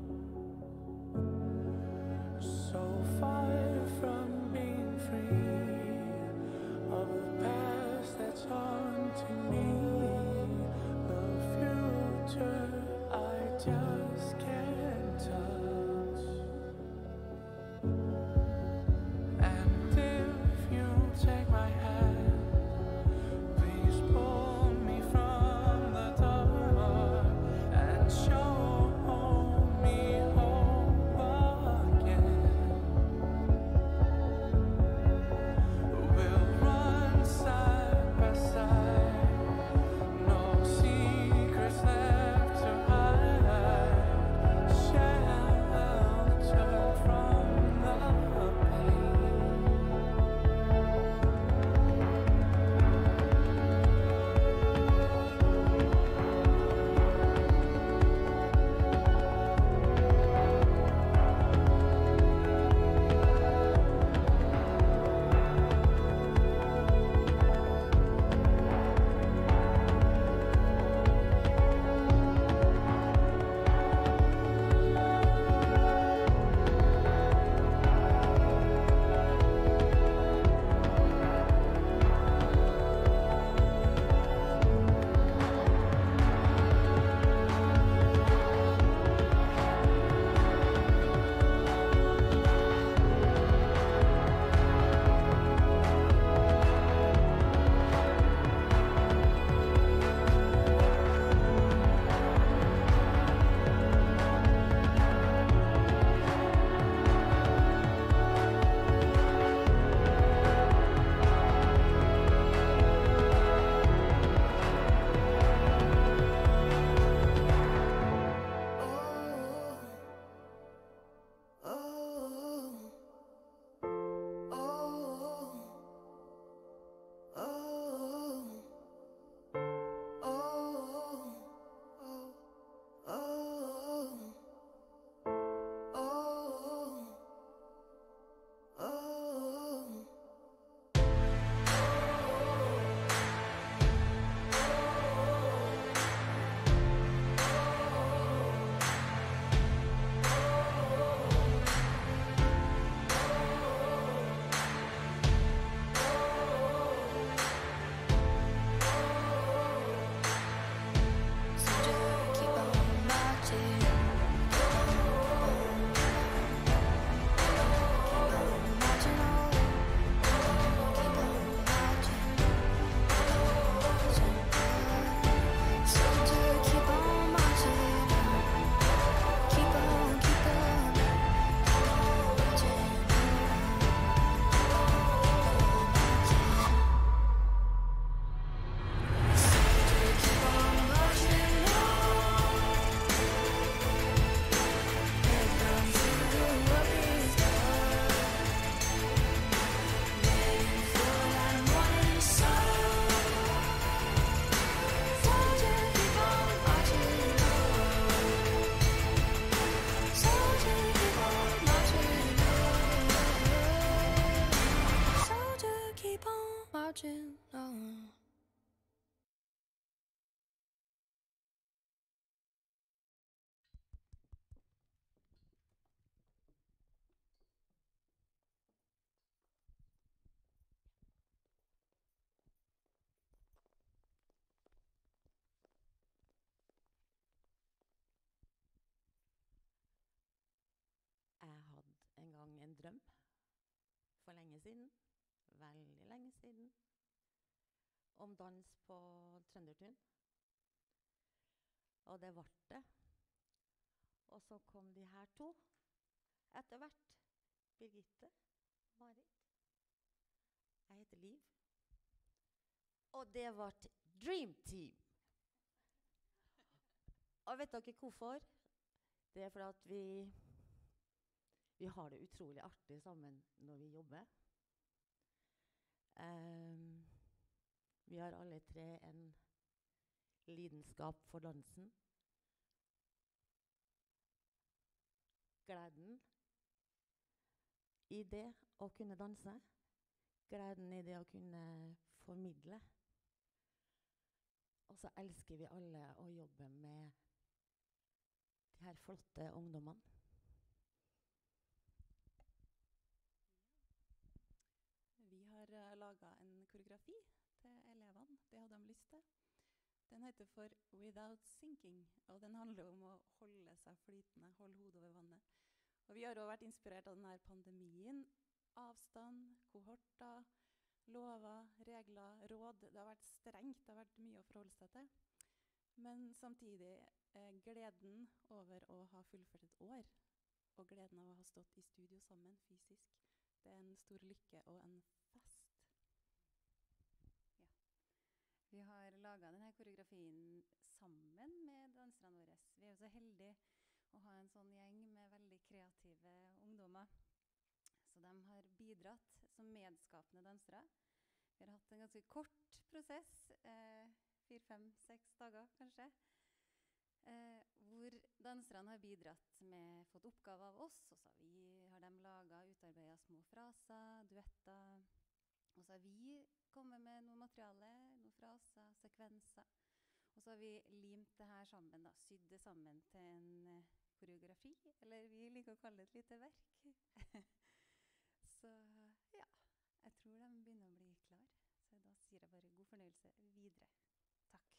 S5: So far from being free of the past that's haunting me, the future I just can't touch. And if you take my hand, please pull me from the dark and show me hope again. We'll run side by side, no secrets left to hide.
S6: en drøm for lenge siden, veldig lenge siden, om dans på Trøndertun. Og det ble det. Og så kom de her to etter hvert. Birgitte, Marit. Jeg heter Liv. Og det ble Dream Team. Og vet dere hvorfor? Det er fordi at vi har det utrolig artig sammen når vi jobber. Vi har alle tre en lidenskap for dansen. Gleden i det å kunne danse. Gleden i det å kunne formidle. Og så elsker vi alle å jobbe med de her flotte ungdommene.
S7: Vi har laget en koreografi til elevene. Det hadde de lyst til. Den heter for Without Sinking, og den handler om å holde seg flytende, holde hodet over vannet. Og vi har også vært inspirert av denne pandemien. Avstand, kohorter, lover, regler, råd. Det har vært strengt, det har vært mye å forholde seg til. Men samtidig gleden over å ha fullført et år, og gleden av å ha stått i studio sammen fysisk, det er en stor lykke og en fest.
S1: Vi har laget denne koreografien sammen med danserne våre. Vi er jo så heldige å ha en sånn gjeng med veldig kreative ungdommer. Så de har bidratt som medskapende dansere. Vi har hatt en ganske kort prosess, 4, 5, 6 dager kanskje, hvor danserne har bidratt med, fått oppgaver av oss, og så har de laget, utarbeidet små fraser, duetter, og så har vi kommet med noe materiale, noen fraser, sekvenser, og så har vi limt det her sammen, da, sydd det sammen til en koreografi, eller vi liker å kalle det et lite verk. Så ja, jeg tror de begynner å bli klar, så da sier jeg bare god fornøyelse videre. Takk.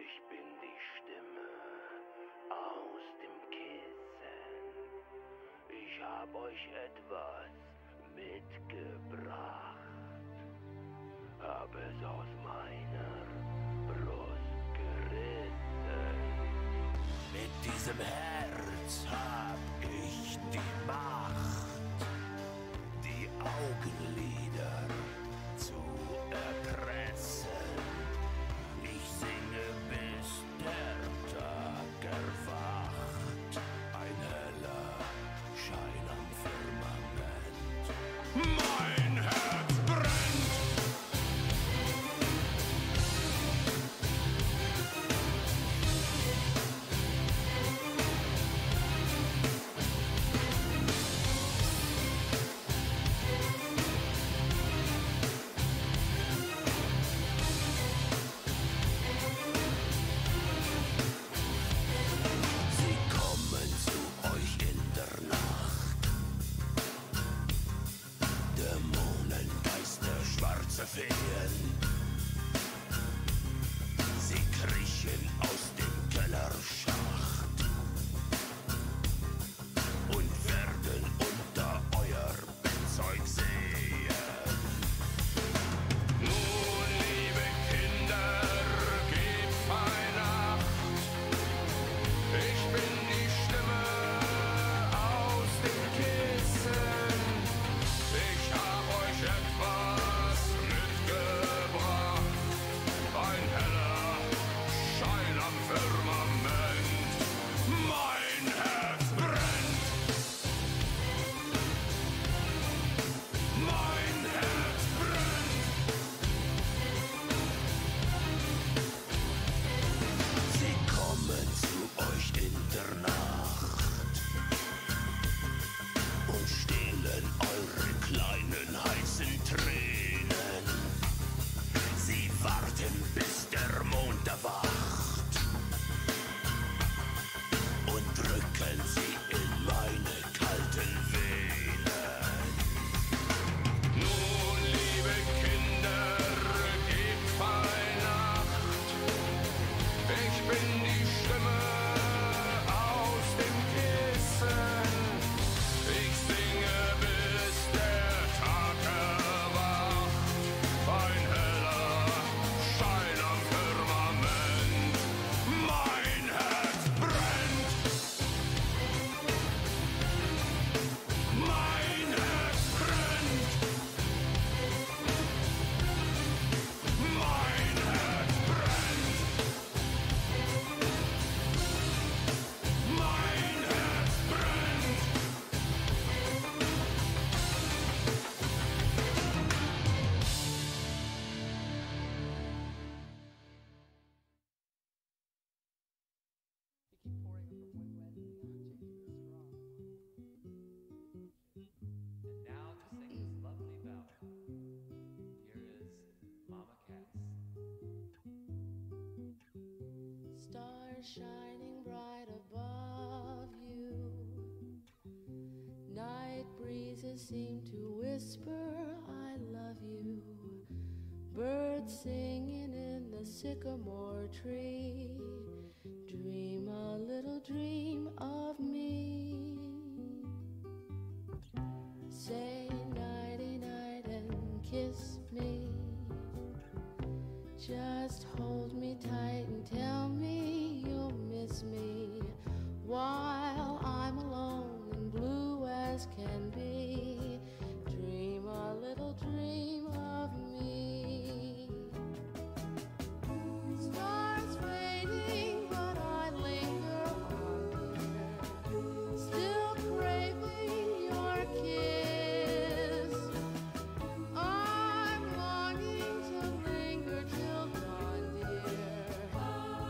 S10: Ich bin die Stimme aus dem Kissen. Ich hab euch etwas mitgebracht. Hab es aus meiner Brust gerissen. Mit diesem Herz hab ich die Macht, die Augenlider zu erpressen. Ich singe, bis der Tag erwacht. Ein heller Schein am Firmament. Mein Herz brennt. Feen. Sie kriechen aus dem Kellerschacht und werden unter euer Bettzeug sehen. Nun, liebe Kinder, gebt fein Acht. Ich bin die Stimme aus dem Kissen. Ich hab euch etwas mitgebracht, ein heller Schein am Firmament. Mein Herz brennt. Mein Herz brennt. Sie kommen zu euch in der Nacht und stehlen eure kleinen heißen Tränen. Sie warten, bis der Mond erwacht und drücken sie in meine kalten Venen. Nun, liebe Kinder, gebt fein Acht. Ich bin die Stimme aus dem Kissen. Ich singe, bis der Tag erwacht. Ein heller Schein am Firmament. Mein Herz brennt. Mein Herz brennt. Mein Herz brennt. Mein Herz brennt.
S12: And now to sing this lovely ballad, here is Mama Cass.
S23: Stars shining bright above you. Night breezes seem to whisper, I love you. Birds singing in the sycamore tree. Dream a little dream of me. Say nighty night and kiss me. Just hold me tight and tell me you'll miss me while I'm alone and blue as can be. Dream a little dream of me. Stars fading, but I linger on, dear. Still craving your kiss. I'm longing to linger till dawn, dear.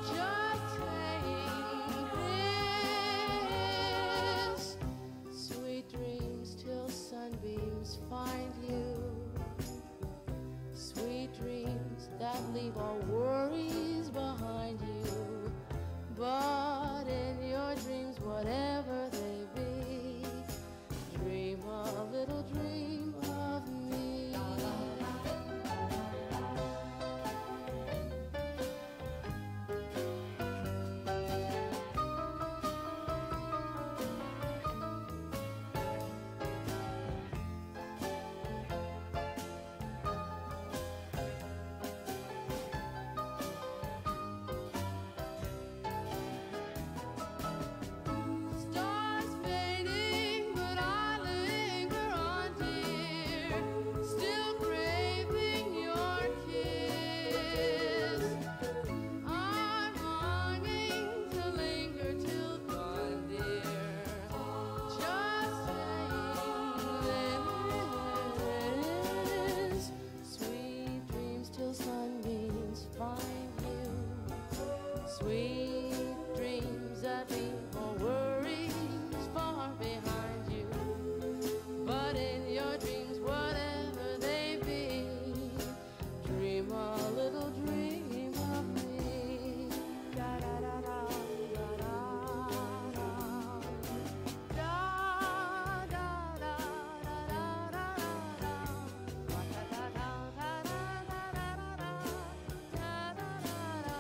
S23: Sweet dreams that leave all worries far behind you. But in your dreams, whatever they be, dream a little dream of me. Da da da da da da da. Da da da da da da da. Da da da da da da da da da. Da da da da.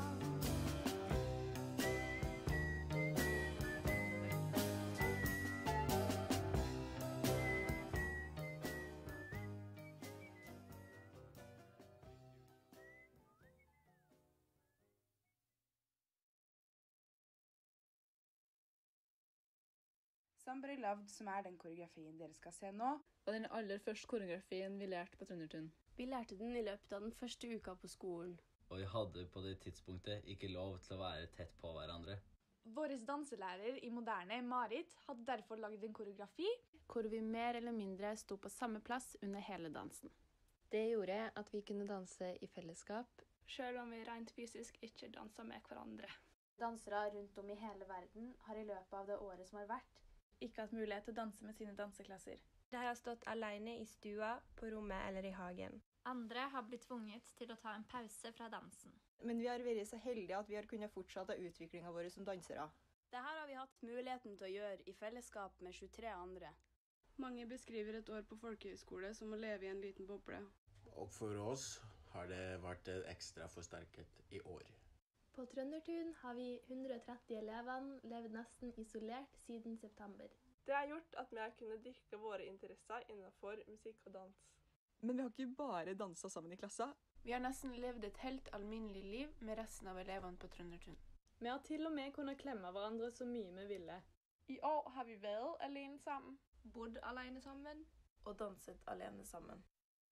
S13: Somebody Loved, som den koreografien dere skal se nå.
S14: Og den aller første koreografien vi lærte på Trøndertun.
S16: Vi lærte den i løpet av den første uka på skolen.
S24: Og vi hadde på det tidspunktet ikke lov til å være tett på hverandre.
S25: Vår danselærer i moderne, Marit, hadde derfor laget en koreografi
S23: Hvor vi mer eller mindre sto på samme plass under hele dansen.
S16: Det gjorde at vi kunne danse i fellesskap.
S25: selv om vi rent fysisk ikke danser med hverandre.
S22: Dansere rundt om i hele verden har i løpet av det året som har vært,
S25: Ikke hatt mulighet til å danse med sine danseklasser.
S26: De har stått alene i stua, på rommet eller i hagen.
S27: Andre har blitt tvunget til å ta en pause fra dansen.
S28: Men vi har vært så heldige at vi har kunnet fortsette utviklingen vår som dansere.
S16: Dette har vi hatt muligheten til å gjøre i fellesskap med 23 andre.
S29: Mange beskriver et år på folkehøyskole som å leve i en liten boble.
S30: Og for oss har det vært ekstra forsterket i år.
S31: På Trøndertun har vi 130 elevene levd nesten isolert siden september.
S32: Det har gjort at vi har kunnet dyrke våre interesser innenfor musikk og dans.
S33: Men vi har ikke bare danset sammen i klassa.
S32: Vi har nesten levd et helt alminnelig liv med resten av elevene på Trøndertun.
S29: Vi har til og med kunnet klemme hverandre så mye vi ville.
S32: I år har vi været alene sammen,
S26: bodd alene sammen
S32: og danset alene sammen.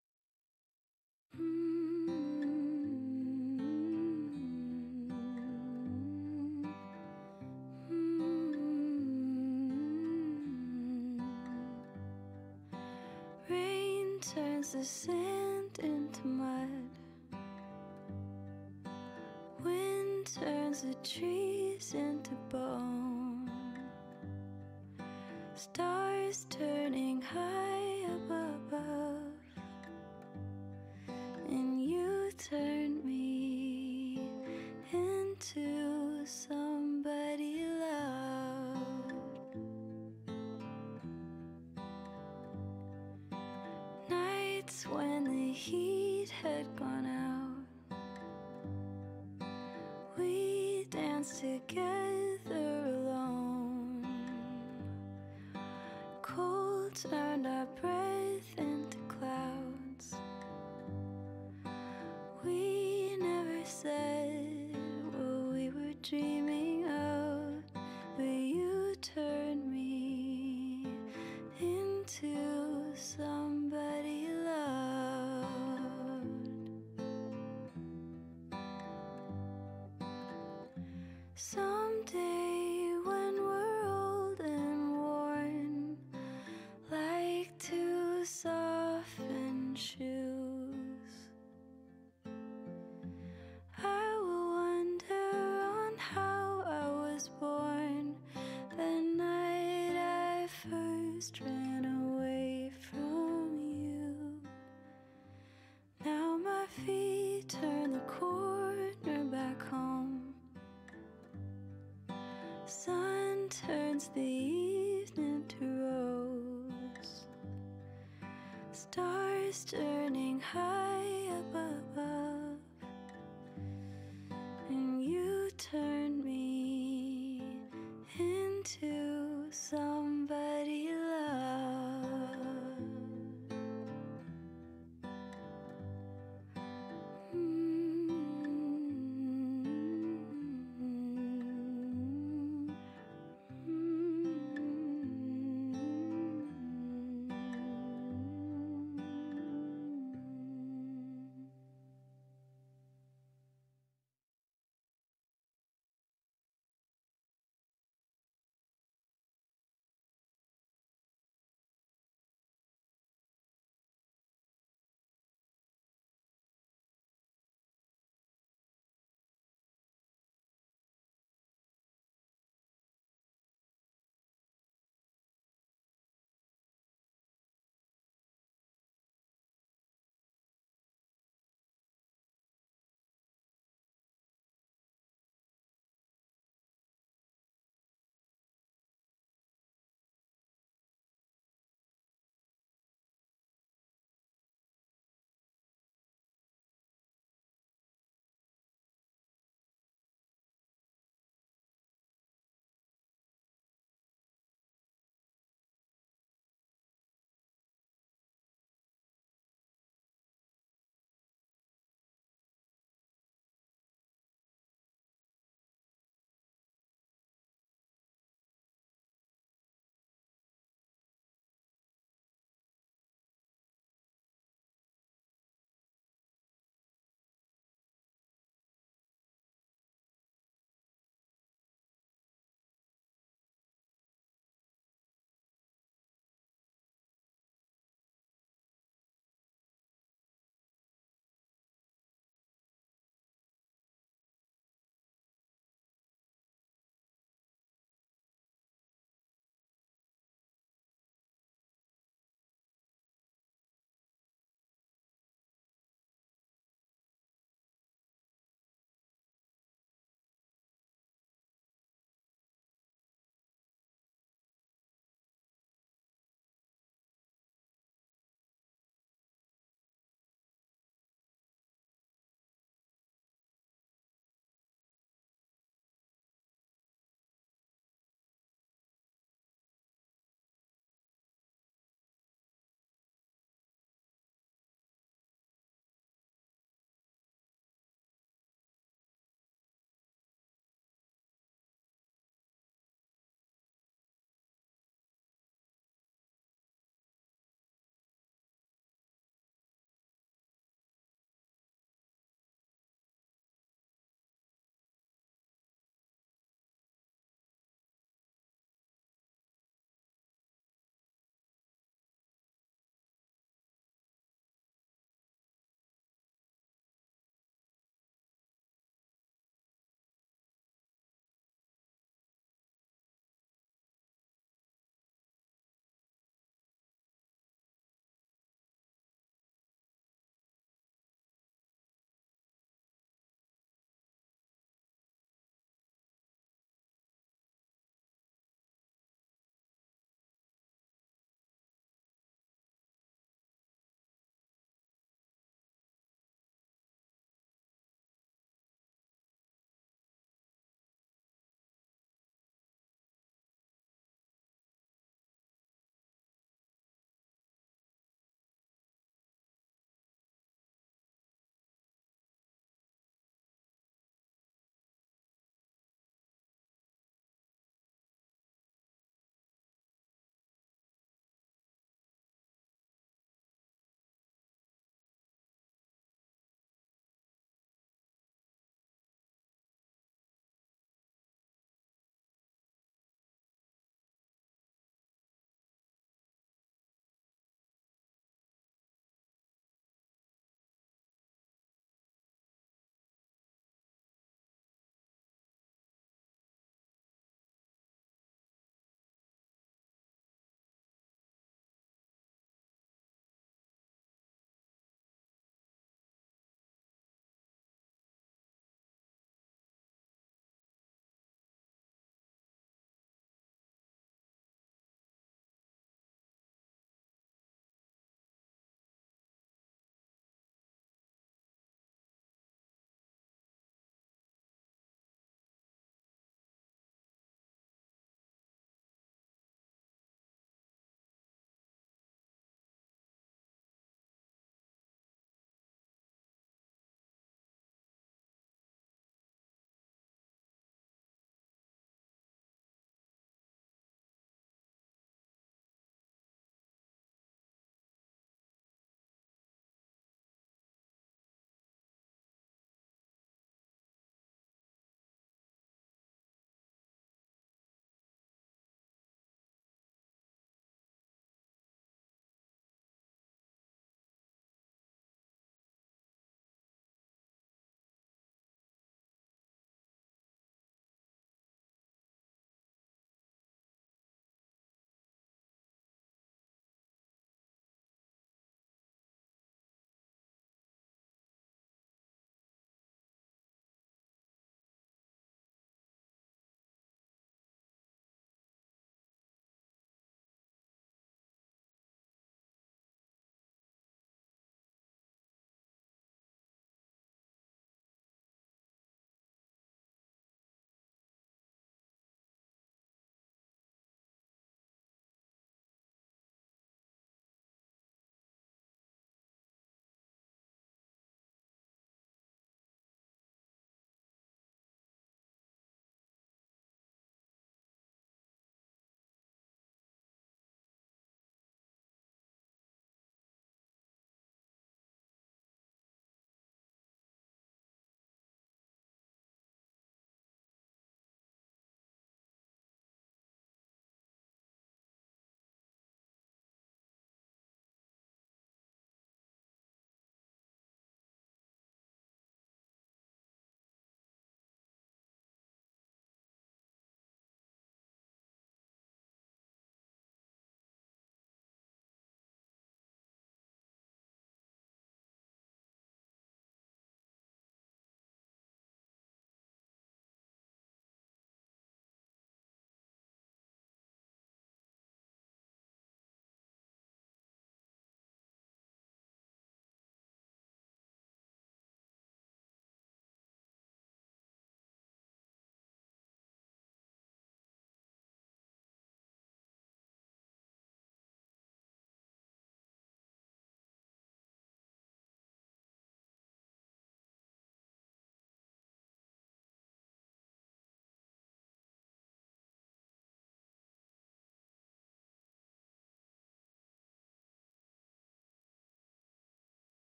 S23: Rain turns the sand into mud. Wind turns the trees into bone. Stars turning high up above. And you turn me into somebody loved. Nights when the heat had gone out, we danced together alone. Cold turned our breath into clouds. We never said what we were dreaming of, but you turned me into somebody loved. Someday when we're old and worn, like two softened shoes, I will wonder on how I was born the night I first ran away from you. Now my feet turn the corner back home. Sun turns the evening to rose. Stars turning high up above.